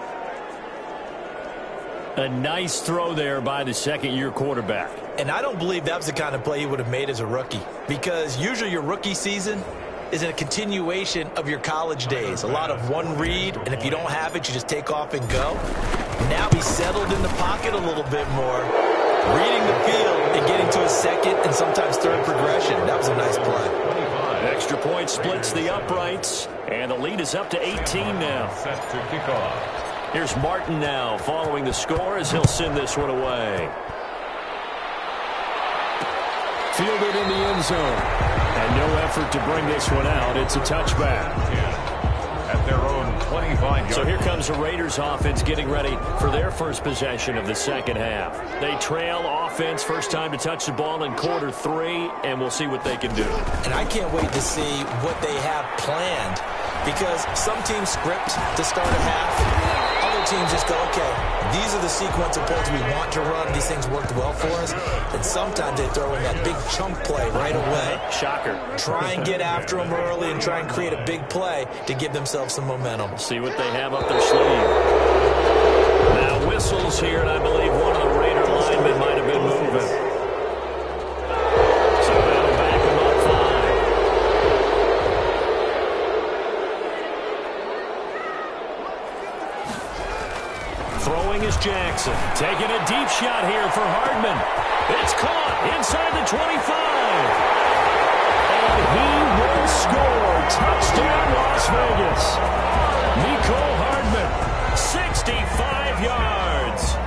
S6: A nice throw there by the second-year quarterback.
S7: And I don't believe that was the kind of play he would have made as a rookie, because usually your rookie season is a continuation of your college days. A lot of one read, and if you don't have it, you just take off and go. Now he's settled in the pocket a little bit more, reading the field and getting to his second and sometimes third progression. That was a nice play.
S6: Extra point splits the uprights, and the lead is up to eighteen now.
S5: Set to kick off.
S6: Here's Martin now following the score as he'll send this one away. Fielded in the end zone. And no effort to bring this one out. It's a touchback.
S5: At their own twenty-five yard.
S6: So here comes the Raiders offense getting ready for their first possession of the second half. They trail offense, first time to touch the ball in quarter three, and we'll see what they can do.
S7: And I can't wait to see what they have planned, because some teams script to start a half. Other teams just go, okay, these are the sequence of plays we want to run. These things worked well for us. And sometimes they throw in that big chunk play right away.
S6: Shocker.
S7: Try and get after them early and try and create a big play to give themselves some momentum.
S6: See what they have up their sleeve. Now whistles here, and I believe one of the Raider linemen might have been moving. So that'll back him up five. Throwing is Jackson. Taking a deep shot here for Hardman. It's caught inside the twenty-five. And he will score. Touchdown, Las Vegas. Mecole Hardman, sixty-five yards.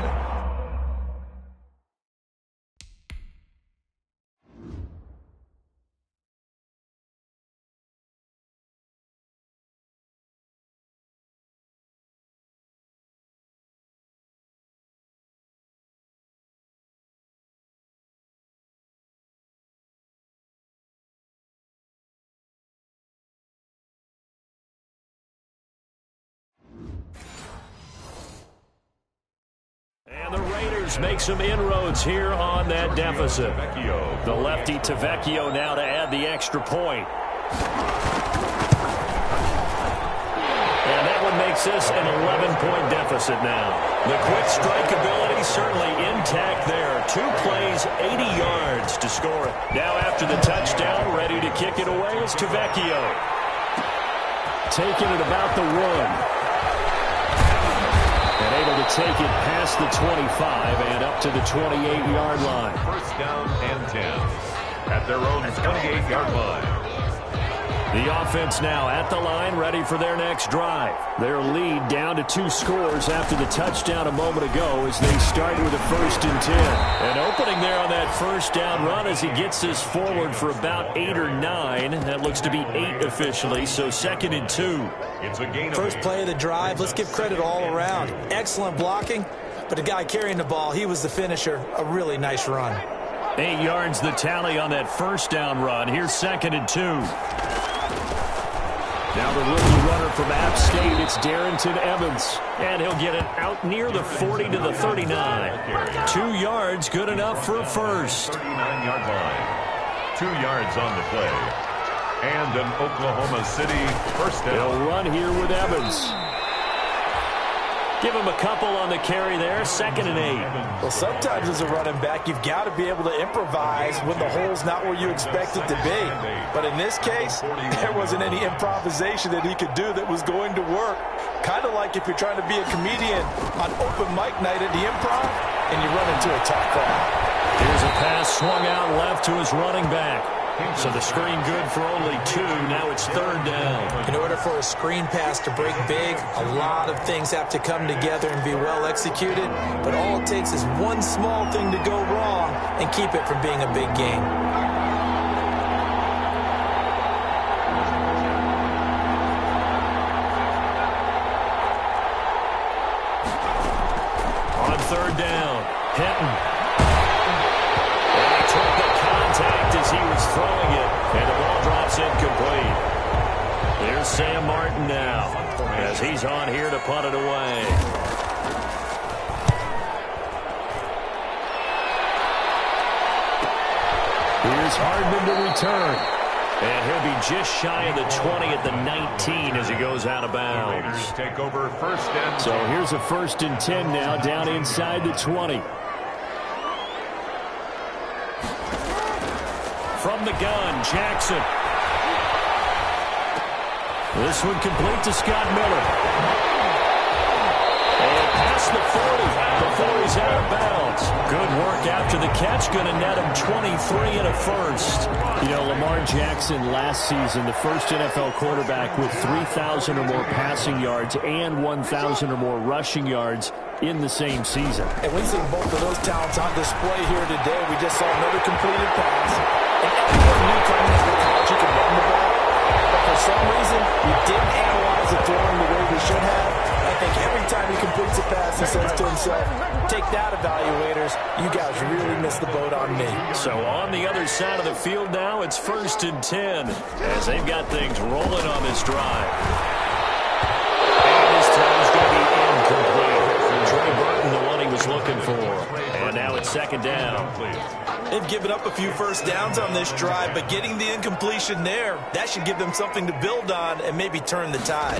S6: the Raiders make some inroads here on that deficit. The lefty Tavecchio now to add the extra point. And that one makes this an eleven-point deficit now. The quick strike ability certainly intact there. Two plays, eighty yards to score it. Now after the touchdown, ready to kick it away is Tavecchio. Taking it about the one. And able to take it past the twenty-five and up to the twenty-eight-yard line.
S5: First down and ten at their own twenty-eight-yard line.
S6: The offense now at the line, ready for their next drive. Their lead down to two scores after the touchdown a moment ago as they start with a first and ten. And opening there on that first down run as he gets this forward for about eight or nine. That looks to be eight officially, so second and two.
S5: It's a gain of
S7: First play of the drive, let's give credit all around. Excellent blocking, but the guy carrying the ball, he was the finisher. A really nice run.
S6: Eight yards the tally on that first down run. Here's second and two. Now the rookie runner from App State, it's Darrington Evans. And he'll get it out near the forty to the thirty-nine. Two yards, good enough for a first.
S5: thirty-nine-yard line. Two yards on the play. And an Oklahoma City first down.
S6: They'll run here with Evans. Give him a couple on the carry there, second and eight.
S7: Well, sometimes as a running back, you've got to be able to improvise when the hole's not where you expect it to be. But in this case, there wasn't any improvisation that he could do that was going to work. Kind of like if you're trying to be a comedian on open mic night at the Improv and you run into a tough crowd.
S6: Here's a pass swung out left to his running back. So the screen good for only two. Now it's third down.
S7: In order for a screen pass to break big, a lot of things have to come together and be well executed. But all it takes is one small thing to go wrong and keep it from being a big game.
S6: On third down, Hinton. As he was throwing it, and the ball drops incomplete. There's Sam Martin now, as he's on here to punt it away. Here's Hardman to return. And he'll be just shy of the twenty at the nineteen as he goes out of bounds.
S5: Take over first and
S6: so here's a first and ten now down inside the twenty. From the gun, Jackson. This one complete to Scott Miller. And past the forty before he's out of bounds. Good work after the catch. Going to net him twenty-three and a first. You know, Lamar Jackson last season, the first N F L quarterback with three thousand or more passing yards and one thousand or more rushing yards in the same season.
S7: And we see both of those talents on display here today. We just saw another completed pass. And everyone knew coming out of college you could run the ball. But for some reason, we didn't analyze the throwing the way we should have. I think every time he completes a pass, he says to himself, take that, evaluators. You guys really missed the boat on me.
S6: So on the other side of the field now, it's first and ten as they've got things rolling on this drive. And this time is going to be incomplete. Trey Burton, the one he was looking for. And now it's second down.
S7: They've given up a few first downs on this drive, but getting the incompletion there, that should give them something to build on and maybe turn the tide.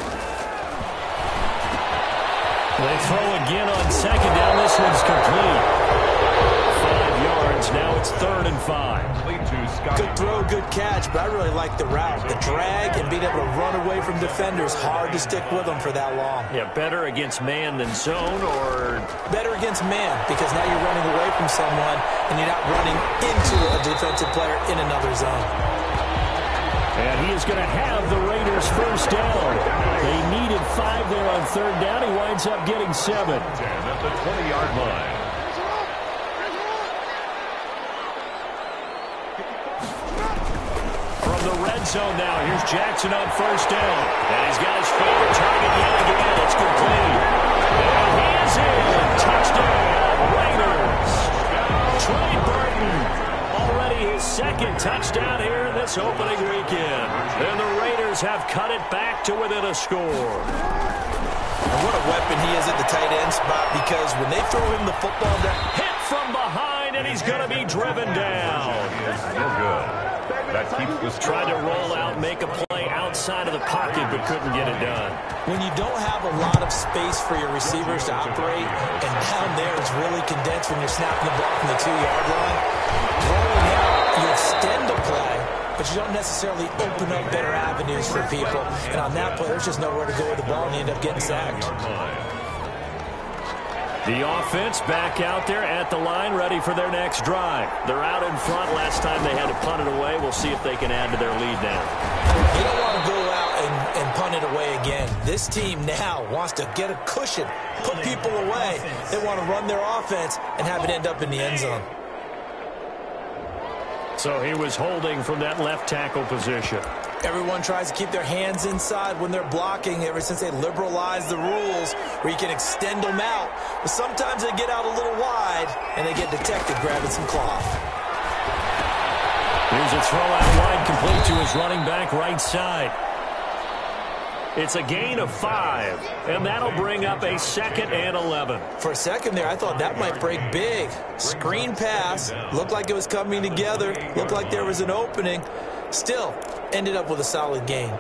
S6: They throw again on second down. This one's complete. Five yards. Now it's third and five.
S7: Good throw, good catch, but I really like the route. The drag and being able to run away from defenders, hard to stick with them for that long.
S6: Yeah, better against man than zone, or?
S7: Better against man, because now you're running away from someone and you're not running into a defensive player in another zone.
S6: And he is going to have the Raiders first down. They needed five there on third down. He winds up getting seven.
S5: At the twenty-yard line.
S6: From the red zone now, here's Jackson on first down. And he's got his favorite target yet again. It's complete. And he is in. Touchdown, Raiders. Trey Burton. Already his second touchdown here in this opening weekend. And the Raiders have cut it back to within a score.
S7: And what a weapon he is at the tight end spot, because when they throw him the football down,
S8: hit from behind, and he's going to be driven down.
S5: No good. That keeps the
S8: Tried to roll out, make a play outside of the pocket, but couldn't get it done.
S7: When you don't have a lot of space for your receivers to operate, and down there it's really condensed when you're snapping the ball from the two-yard line, rolling out, you extend the play, but you don't necessarily open up better avenues for people. And on that play, there's just nowhere to go with the ball, and you end up getting sacked.
S8: The offense back out there at the line, ready for their next drive. They're out in front. Last time they had to punt it away. We'll see if they can add to their lead now.
S7: You don't want to go out and, and punt it away again. This team now wants to get a cushion, put people away. They want to run their offense and have it end up in the end zone.
S8: So he was holding from that left tackle position.
S7: Everyone tries to keep their hands inside when they're blocking ever since they liberalized the rules where you can extend them out. But sometimes they get out a little wide and they get detected grabbing some cloth.
S8: Here's a throw out wide, complete to his running back right side. It's a gain of five, and that'll bring up a second and eleven.
S7: For a second there, I thought that might break big. Screen pass, looked like it was coming together, looked like there was an opening. Still, ended up with a solid gain.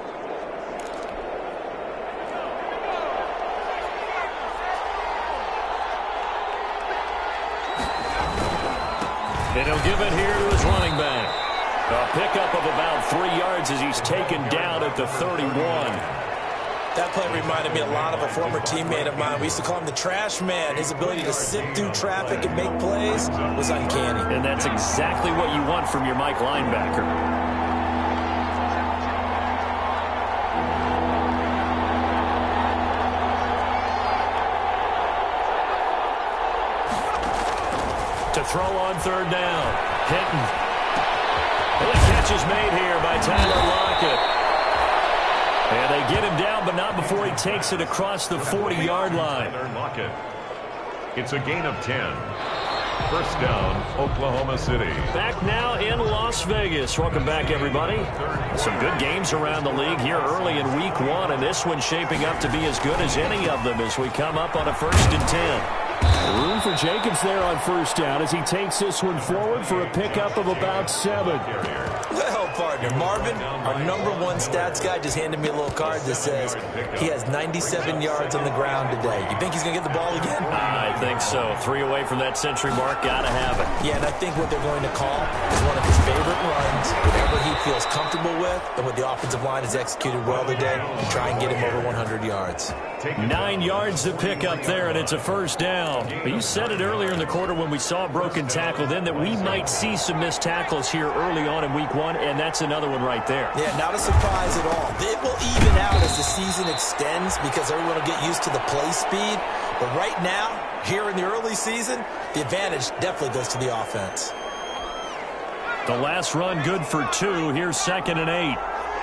S8: And he'll give it here to his running back. A pickup of about three yards as he's taken down at the thirty-one.
S7: That play reminded me a lot of a former teammate of mine. We used to call him the trash man. His ability to sift through traffic and make plays was uncanny.
S8: And that's exactly what you want from your Mike linebacker. To throw on third down. Hinton. And the catch is made here by Tyler Lockett. And they get him down, but not before he takes it across the forty-yard line.
S5: It's a gain of ten. First down, Oklahoma City.
S8: Back now in Las Vegas. Welcome back, everybody. Some good games around the league here early in week one, and this one's shaping up to be as good as any of them as we come up on a first and ten. Room for Jacobs there on first down as he takes this one forward for a pickup of about seven.
S7: Well, partner, Marvin, our number one stats guy, just handed me a little card that says he has ninety-seven yards on the ground today. You think he's going to get the ball again?
S8: I think so. Three away from that century mark. Got to have it.
S7: Yeah, and I think what they're going to call is one of his favorite runs, whatever he feels comfortable with, and what the offensive line has executed well today, to try and get him over one hundred yards.
S8: Nine yards to pick up there, and it's a first down. You said it earlier in the quarter when we saw a broken tackle then that we might see some missed tackles here early on in week one, and that's another one right there.
S7: Yeah, not a surprise at all. It will even out as the season extends because everyone will get used to the play speed. But right now, here in the early season, the advantage definitely goes to the offense.
S8: The last run good for two. Here's second and eight.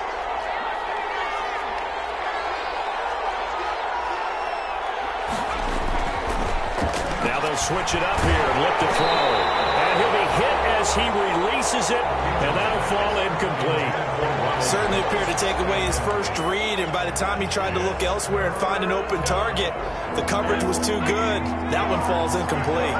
S8: Switch it up here and look to throw. And he'll be hit as he releases it, and that'll fall incomplete.
S7: Certainly appeared to take away his first read, and by the time he tried to look elsewhere and find an open target, the coverage was too good. That one falls incomplete.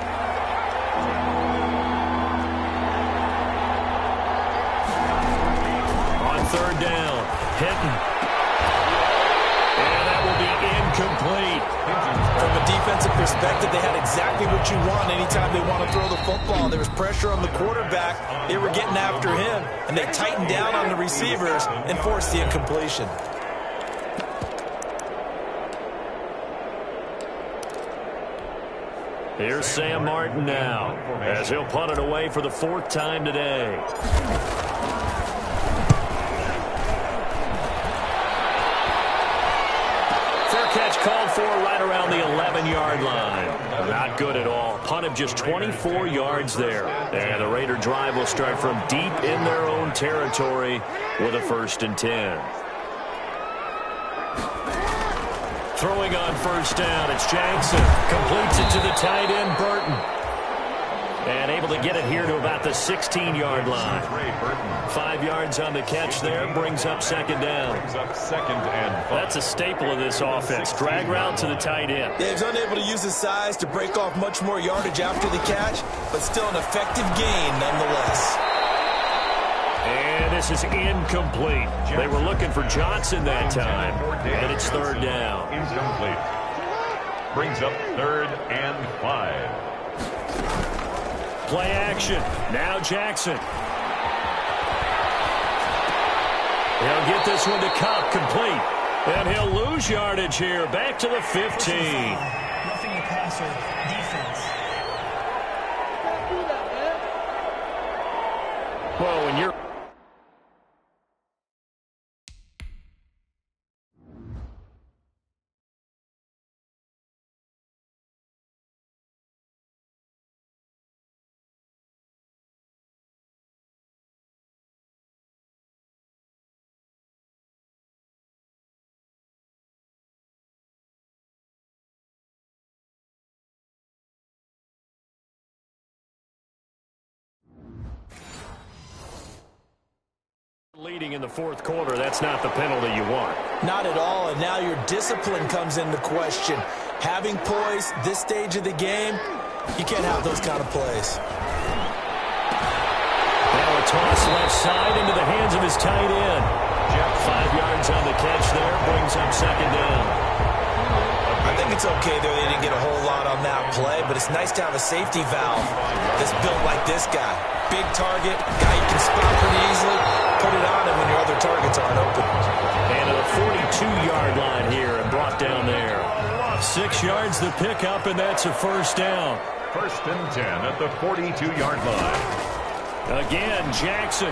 S8: On third down, Hinton. And that will be incomplete.
S7: From a defensive perspective, they had exactly what you want anytime they want to throw the football. There was pressure on the quarterback. They were getting after him, and they tightened down on the receivers and forced the incompletion.
S8: Here's Sam Martin now, as he'll punt it away for the fourth time today. Catch called for right around the eleven-yard line. Not good at all. Punt of just twenty-four yards there. And the Raider drive will start from deep in their own territory with a first and ten. Throwing on first down, it's Jackson. Completes it to the tight end, Burton.
S6: And able to get it here to about the sixteen-yard line. Five yards on the catch there, brings up second down.
S5: Brings up second and five.
S6: That's a staple of this offense. Drag route to the tight end.
S7: Yeah, he's unable to use his size to break off much more yardage after the catch, but still an effective gain nonetheless.
S6: And this is incomplete. They were looking for Johnson that time, and it's third down.
S5: Incomplete. Brings up third and five.
S6: Play action. Now Jackson. He'll get this one to Cobb, complete. And he'll lose yardage here. Back to the fifteen.
S10: Roughing the passer defense.
S6: Well, when you're leading in the fourth quarter, that's not the penalty you want.
S7: Not at all, and now your discipline comes into question. Having poise this stage of the game, you can't have those kind of plays.
S6: Now a toss left side into the hands of his tight end. Five yards on the catch there, brings up second down.
S7: I think it's okay though they didn't get a whole lot on that play, but it's nice to have a safety valve that's built like this guy. Big target, guy you can spot pretty easily. Put it on him when your other targets aren't open.
S6: And to the forty-two-yard line here and brought down there. Six yards the pickup, and that's a first down.
S5: First and ten at the forty-two-yard line.
S6: Again, Jackson.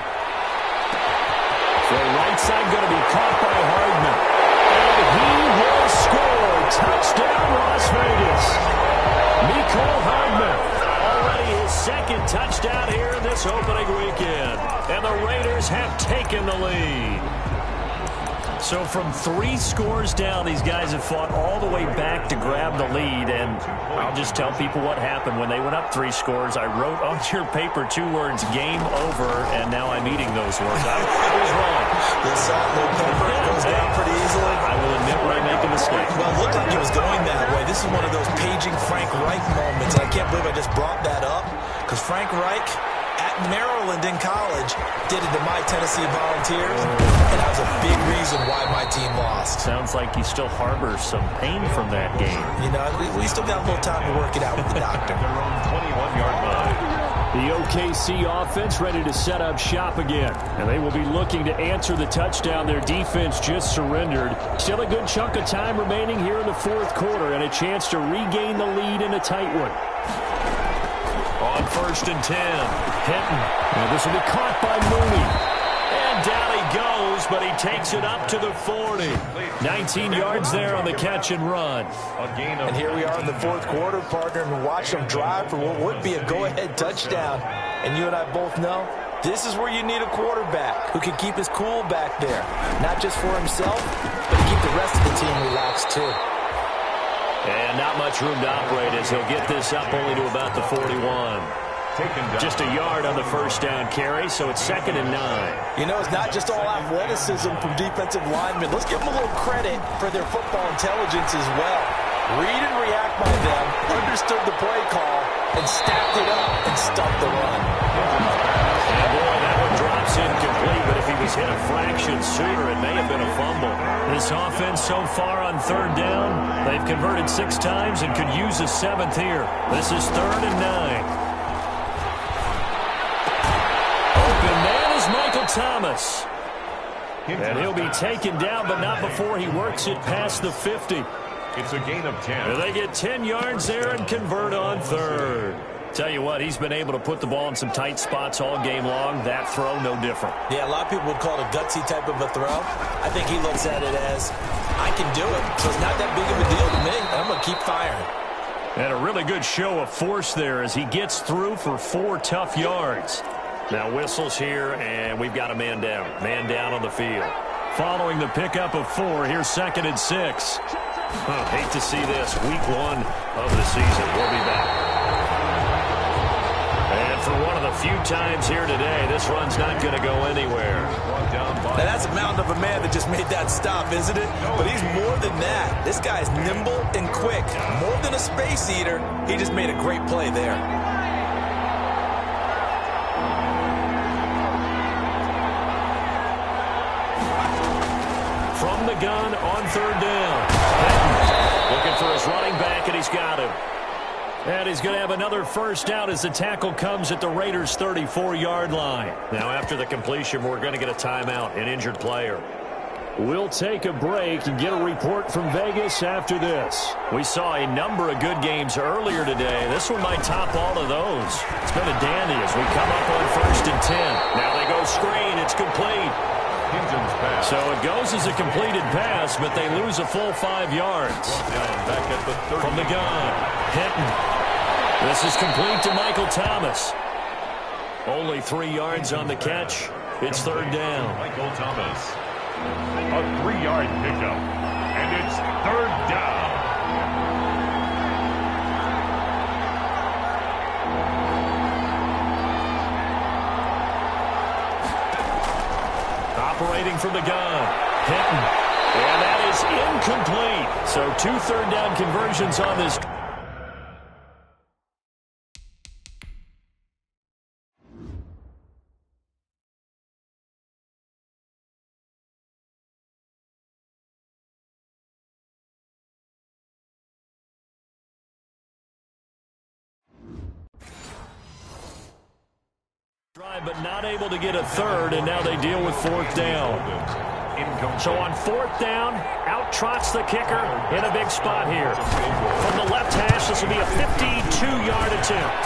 S6: The right side going to be caught by Hardman. And he will score. Touchdown, Las Vegas. Mecole Hardman. Already his second touchdown here in this opening weekend. And the Raiders have taken the lead. So from three scores down, these guys have fought all the way back to grab the lead. And I'll just tell people what happened when they went up three scores. I wrote on your paper two words, game over, and now I'm eating those words. I, I was wrong.
S7: The salt, little pepper, it goes down pretty easily.
S6: I will admit when I make a mistake.
S7: Well, it looked like it was going that way. This is one of those paging Frank Reich moments. And I can't believe I just brought that up, because Frank Reich at Maryland in college did it to my Tennessee Volunteers, and that was a big reason why my team lost.
S6: Sounds like he still harbors some pain from that game.
S7: You know, we, we still got a little time to work it out with the doctor.
S5: Their own twenty-one-yard line.
S6: The O K C offense ready to set up shop again, and they will be looking to answer the touchdown their defense just surrendered. Still a good chunk of time remaining here in the fourth quarter, and a chance to regain the lead in a tight one. On first and ten, Hinton. And this will be caught by Mooney. And down he goes, but he takes it up to the forty. nineteen yards there on the catch and run.
S7: And here we are in the fourth quarter, partner, and watch them drive for what would be a go-ahead touchdown. And you and I both know this is where you need a quarterback who can keep his cool back there. Not just for himself, but to keep the rest of the team relaxed too.
S6: And not much room to operate as he'll get this up only to about the forty-one. Just a yard on the first down carry, so it's second and nine.
S7: You know, it's not just all athleticism from defensive linemen. Let's give them a little credit for their football intelligence as well. Read and react by them, understood the play call, and stacked it up and stuffed the run.
S6: And boy, that one drops incomplete, but if he was hit a fraction sooner, it may have been a fumble. This offense so far on third down, they've converted six times and could use a seventh here. This is third and nine. Michael Thomas. And he'll be taken down, but not before he works it past the fifty.
S5: It's a gain of ten.
S6: And they get ten yards there and convert on third. Tell you what, he's been able to put the ball in some tight spots all game long. That throw, no different.
S7: Yeah, a lot of people would call it a gutsy type of a throw. I think he looks at it as, I can do it, so it's not that big of a deal to me. I'm going to keep firing.
S6: And a really good show of force there as he gets through for four tough yards. Now whistles here, and we've got a man down. Man down on the field. Following the pickup of four, here's second and six. Oh, hate to see this. Week one of the season. We'll be back.
S8: for one of the few times here today, this run's not going to go anywhere.
S7: Now, that's a mountain of a man that just made that stop, isn't it? But he's more than that. This guy's nimble and quick. More than a space eater, he just made a great play there.
S8: From the gun on third down. Looking for his running back, and he's got him. And he's going to have another first down as the tackle comes at the Raiders' thirty-four-yard line. Now, after the completion, we're going to get a timeout, an injured player. We'll take a break and get a report from Vegas after this. We saw a number of good games earlier today. This one might top all of those. It's been a dandy as we come up on first and ten. Now they go screen. It's complete. So it goes as a completed pass, but they lose a full five yards.
S5: Back at the thirty.
S8: From the gun, Hinton. This is complete to Michael Thomas. Only three yards on the catch. It's third down.
S5: Michael Thomas. A three-yard pickup. And it's third down.
S8: Operating from the gun. Hinton. And that is incomplete. So two third down conversions on this. But not able to get a third, and now they deal with fourth down. So on fourth down, out trots the kicker in a big spot here. From the left hash, this will be a fifty-two-yard attempt.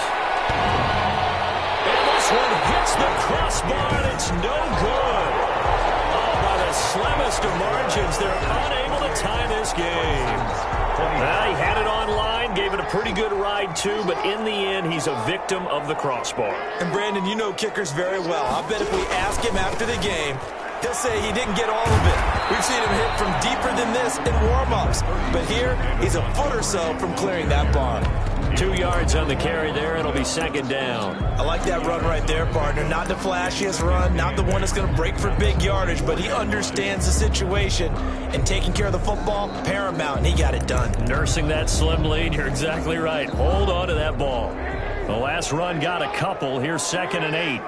S8: And this one hits the crossbar, and it's no good. Oh, by the slimmest of margins, they're unable to tie this game. Well, he had it online, gave it a pretty good ride, too, but in the end, he's a victim of the crossbar.
S7: And, Brandon, you know kickers very well. I bet if we ask him after the game, he'll say he didn't get all of it. We've seen him hit from deeper than this in warm-ups. But here, he's a foot or so from clearing that bar.
S8: Two yards on the carry there. It'll be second down.
S7: I like that run right there, partner. Not the flashiest run, not the one that's going to break for big yardage, but he understands the situation, and taking care of the football, paramount, and he got it done.
S8: Nursing that slim lead, you're exactly right. Hold on to that ball. The last run got a couple. Here's second and eight.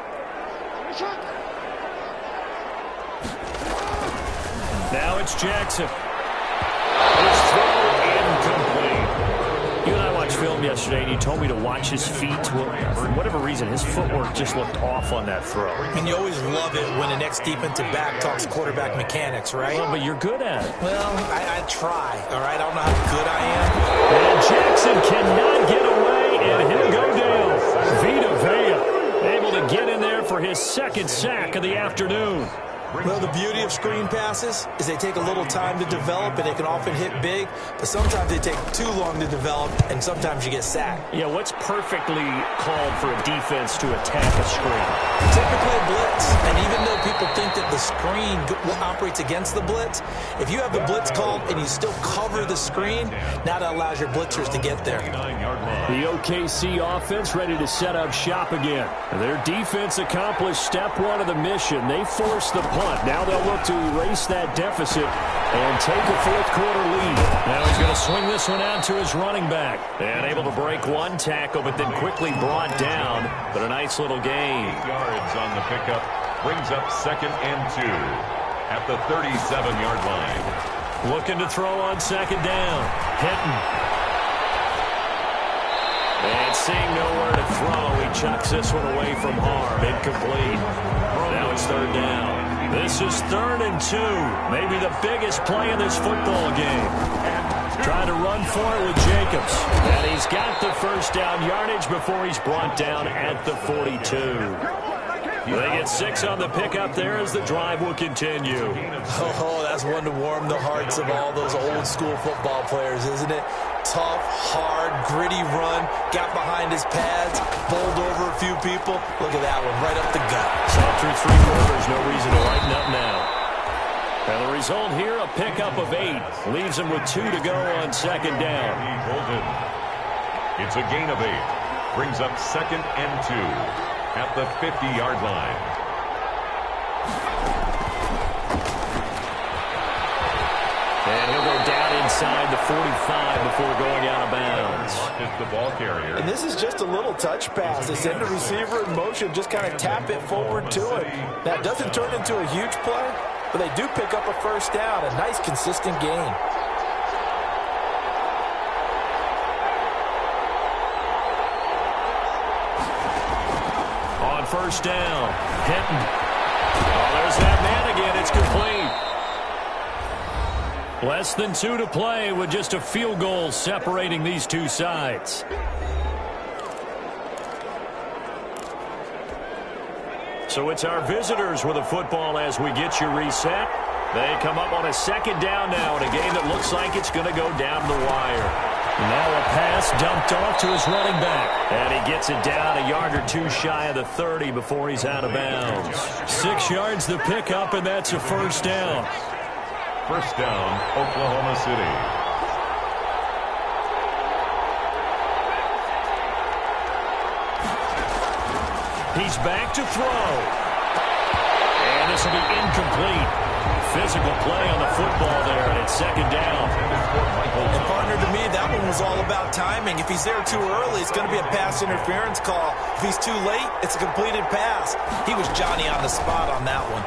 S8: Now it's Jackson. His throw incomplete. You and I watched film yesterday, and you told me to watch his feet. Well, for whatever reason, his footwork just looked off on that throw.
S7: And you always love it when the next defensive back talks quarterback mechanics, right?
S8: Well, but you're good at it.
S7: Well, I, I try, all right? I don't know how good I am.
S8: And Jackson cannot get away, and he'll go down. Vita Vea able to get in there for his second sack of the afternoon.
S7: Well, the beauty of screen passes is they take a little time to develop, and they can often hit big, but sometimes they take too long to develop, and sometimes you get sacked.
S8: Yeah, what's perfectly called for a defense to attack a screen?
S7: Typically a blitz, and even though people think that the screen operates against the blitz, if you have the blitz called and you still cover the screen, now that allows your blitzers to get there.
S8: The O K C offense ready to set up shop again. Their defense accomplished step one of the mission. They forced the punt. Now they'll look to erase that deficit and take a fourth quarter lead. Now he's going to swing this one out to his running back. And able to break one tackle, but then quickly brought down. But a nice little gain.
S5: Eight yards on the pickup. Brings up second and two at the thirty-seven-yard line.
S8: Looking to throw on second down. Hinton. And seeing nowhere to throw, he chucks this one away from harm. Incomplete. Now it's third down. This is third and two. Maybe the biggest play in this football game. Trying to run for it with Jacobs. And he's got the first down yardage before he's brought down at the forty-two. They get six on the pickup there as the drive will continue.
S7: Oh, that's one to warm the hearts of all those old school football players, isn't it? Tough, hard, gritty run, got behind his pads, bowled over a few people. Look at that one, right up the gut.
S8: So through three quarters, no reason to lighten up now. And the result here, a pickup of eight. Leaves him with two to go on second down.
S5: It's a gain of eight. Brings up second and two at the fifty-yard line.
S8: And he'll go down inside the forty-five before going out of bounds.
S5: It's the ball carrier.
S7: And this is just a little touch pass. They send the receiver in motion, just kind of tap it forward to him. Now, it doesn't turn into a huge play, but they do pick up a first down. A nice, consistent gain.
S8: On first down, Hinton. Oh, there's that man again. It's complete. Less than two to play with just a field goal separating these two sides. So it's our visitors with the football as we get you reset. They come up on a second down now in a game that looks like it's going to go down the wire. Now a pass dumped off to his running back. And he gets it down a yard or two shy of the thirty before he's out of bounds. Six yards the pickup, and that's a first down.
S5: First down, Oklahoma City.
S8: He's back to throw. And this will be incomplete. Physical play on the football there, and it's second down.
S7: And partner, to me, that one was all about timing. If he's there too early, it's going to be a pass interference call. If he's too late, it's a completed pass. He was Johnny on the spot on that one.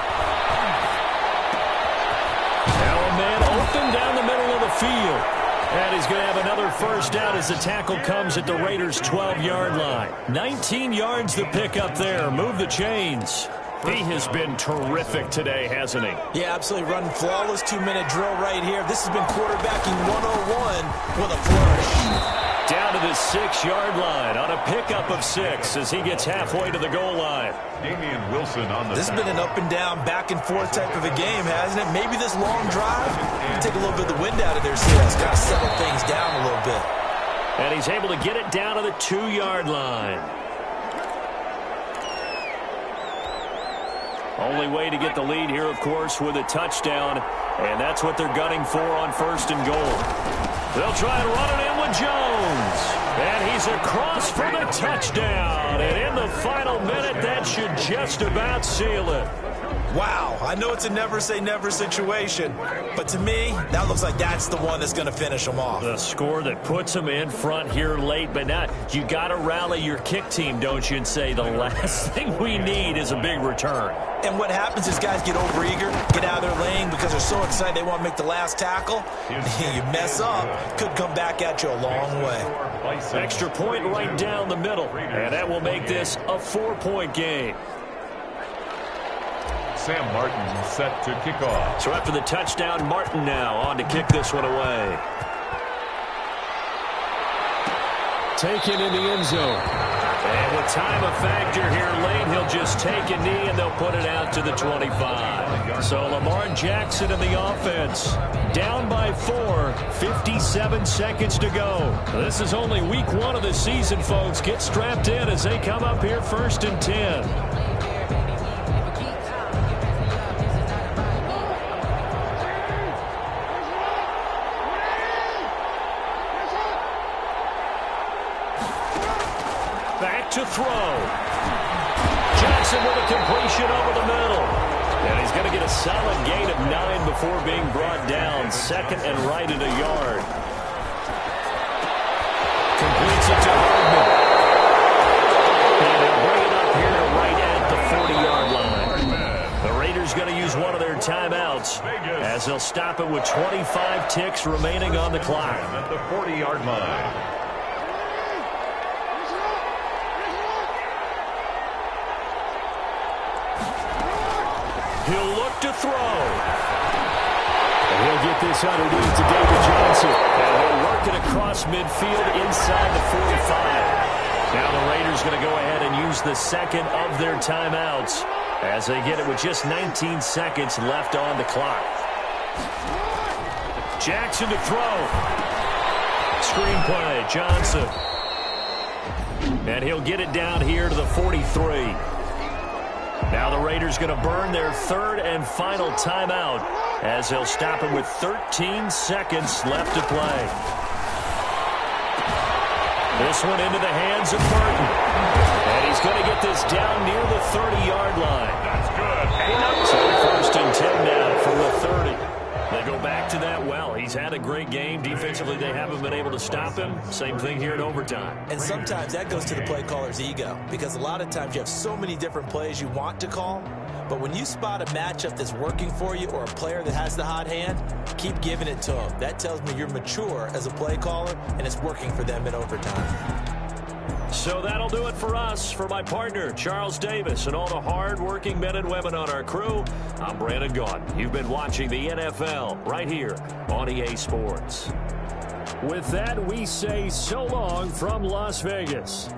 S8: Now a man open down the middle of the field. And he's going to have another first down as the tackle comes at the Raiders' twelve-yard line. nineteen yards the pick up there. Move the chains. He has been terrific today, hasn't he?
S7: Yeah, absolutely. Running flawless two-minute drill right here. This has been quarterbacking one oh one with a flourish.
S8: Down to the six-yard line on a pickup of six as he gets halfway to the goal line.
S5: Damian Wilson on the
S7: This has been an up-and-down, back-and-forth type of a game, hasn't it? Maybe this long drive take a little bit of the wind out of their sails, kind of settle things down a little bit.
S8: And he's able to get it down to the two-yard line. Only way to get the lead here, of course, with a touchdown. And that's what they're gunning for on first and goal. They'll try and run it in with Jones. And he's across for the touchdown. And in the final minute, that should just about seal it.
S7: Wow, I know it's a never-say-never situation, but to me, that looks like that's the one that's going to finish them off.
S8: The score that puts them in front here late, but not. You got to rally your kick team, don't you, and say the last thing we need is a big return.
S7: And what happens is guys get overeager, get out of their lane because they're so excited they want to make the last tackle. You mess up, could come back at you a long way.
S8: Extra point right down the middle, and that will make this a four-point game.
S5: Sam Martin set to kick off.
S8: So after the touchdown, Martin now on to kick this one away. Taken in the end zone. And with time a factor here late, he'll just take a knee and they'll put it out to the twenty-five. So Lamar Jackson in the offense. Down by four, fifty-seven seconds to go. This is only week one of the season, folks. Get strapped in as they come up here first and ten. To throw. Jackson with a completion over the middle. And he's going to get a solid gain of nine before being brought down. Second and right at a yard. Completes it to Hardman. And they'll bring it up here right at the forty-yard line. The Raiders going to use one of their timeouts as they'll stop it with twenty-five ticks remaining on the clock.
S5: At the forty-yard line.
S8: He'll look to throw. And he'll get this underneath to David Johnson. And he'll work it across midfield inside the forty-five. Now the Raiders going to go ahead and use the second of their timeouts as they get it with just nineteen seconds left on the clock. Jackson to throw. Screenplay, Johnson. And he'll get it down here to the forty-three. Now the Raiders going to burn their third and final timeout as they'll stop it with thirteen seconds left to play.
S6: This one into the hands of Burton. And he's going to get this down near the thirty-yard line.
S5: That's good.
S6: So first and ten now from the thirty. They go back to that well. He's had a great game. Defensively, they haven't been able to stop him. Same thing here in overtime.
S7: And sometimes that goes to the play caller's ego, because a lot of times you have so many different plays you want to call, but when you spot a matchup that's working for you or a player that has the hot hand, keep giving it to them. That tells me you're mature as a play caller, and it's working for them in overtime.
S6: So that'll do it for us. For my partner, Charles Davis, and all the hard-working men and women on our crew, I'm Brandon Gaudin. You've been watching the N F L right here on E A Sports. With that, we say so long from Las Vegas.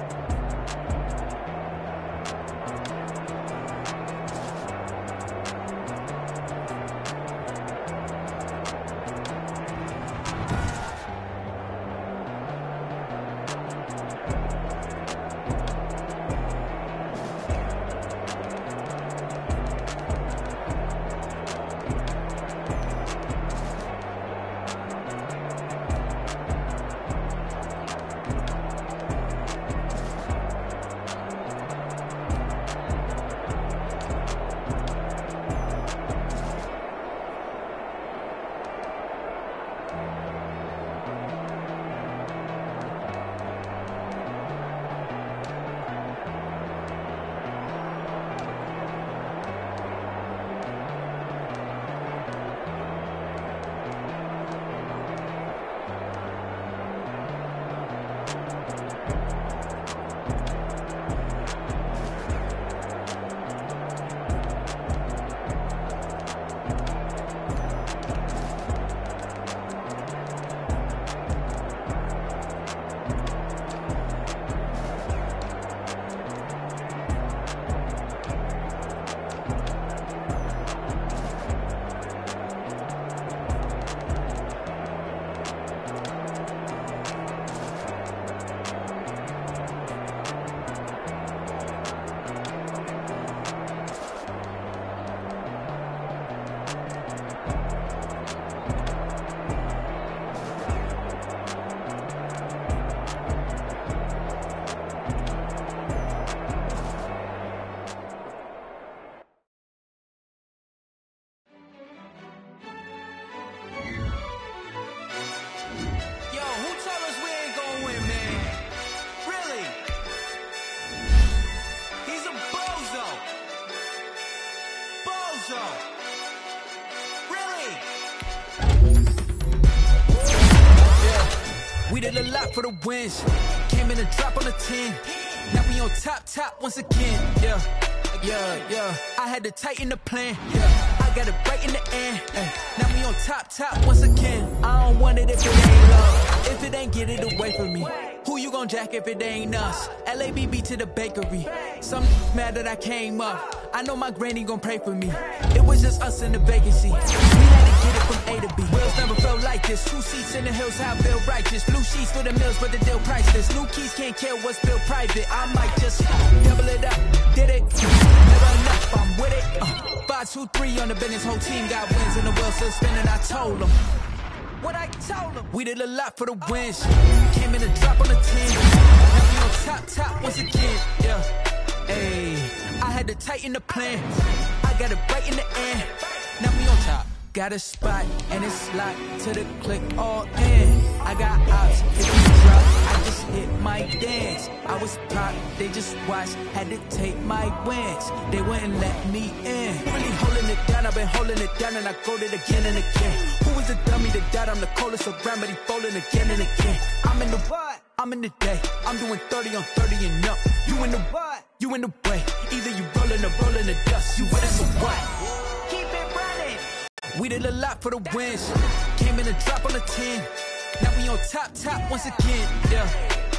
S1: We did a lot for the wins. Came in a drop on the ten. Now we on top, top once again. Yeah, yeah, yeah. I had to tighten the plan. Yeah, I got it right in the end. Ay. Now we on top, top once again. I don't want it if it ain't love. If it ain't, get it away from me. Who you gon' jack if it ain't us? L A B B to the bakery. Some mad that I came up. I know my granny gon' pray for me. It was just us in the vacancy. We had to get it from A to B. Wheels never felt like this. Two seats in the hills, how I feel righteous. Blue sheets for the mills, but the deal priceless. New keys can't kill what's built private. I might just double it up. Did it? Never enough, I'm with it. Uh, five, two, three on the business. Whole team got wins and the wheels still spinning. I told them what I told them. We did a lot for the wins. Came in a drop on the ten. Now we on top, top once again. Yeah. Ayy, I had to tighten the plan. I got it right in the end. Now we on top. Got a spot and it's locked to the click all in. I got ops, if you drop, I just hit my dance. I was pop, they just watched, had to take my wins. They wouldn't let me in. Really holding it down, I've been holding it down, and I go it again and again. Who was the dummy that died? I'm the coldest around, but he folding again and again. I'm in the what? I'm in the day. I'm doing thirty on thirty and up. You in the what? You in the way. Either you rolling or rolling the dust. You with us or what? Keep it running. We did a lot for the wins. Came in a drop on the ten. Now we on top, top once again. Yeah.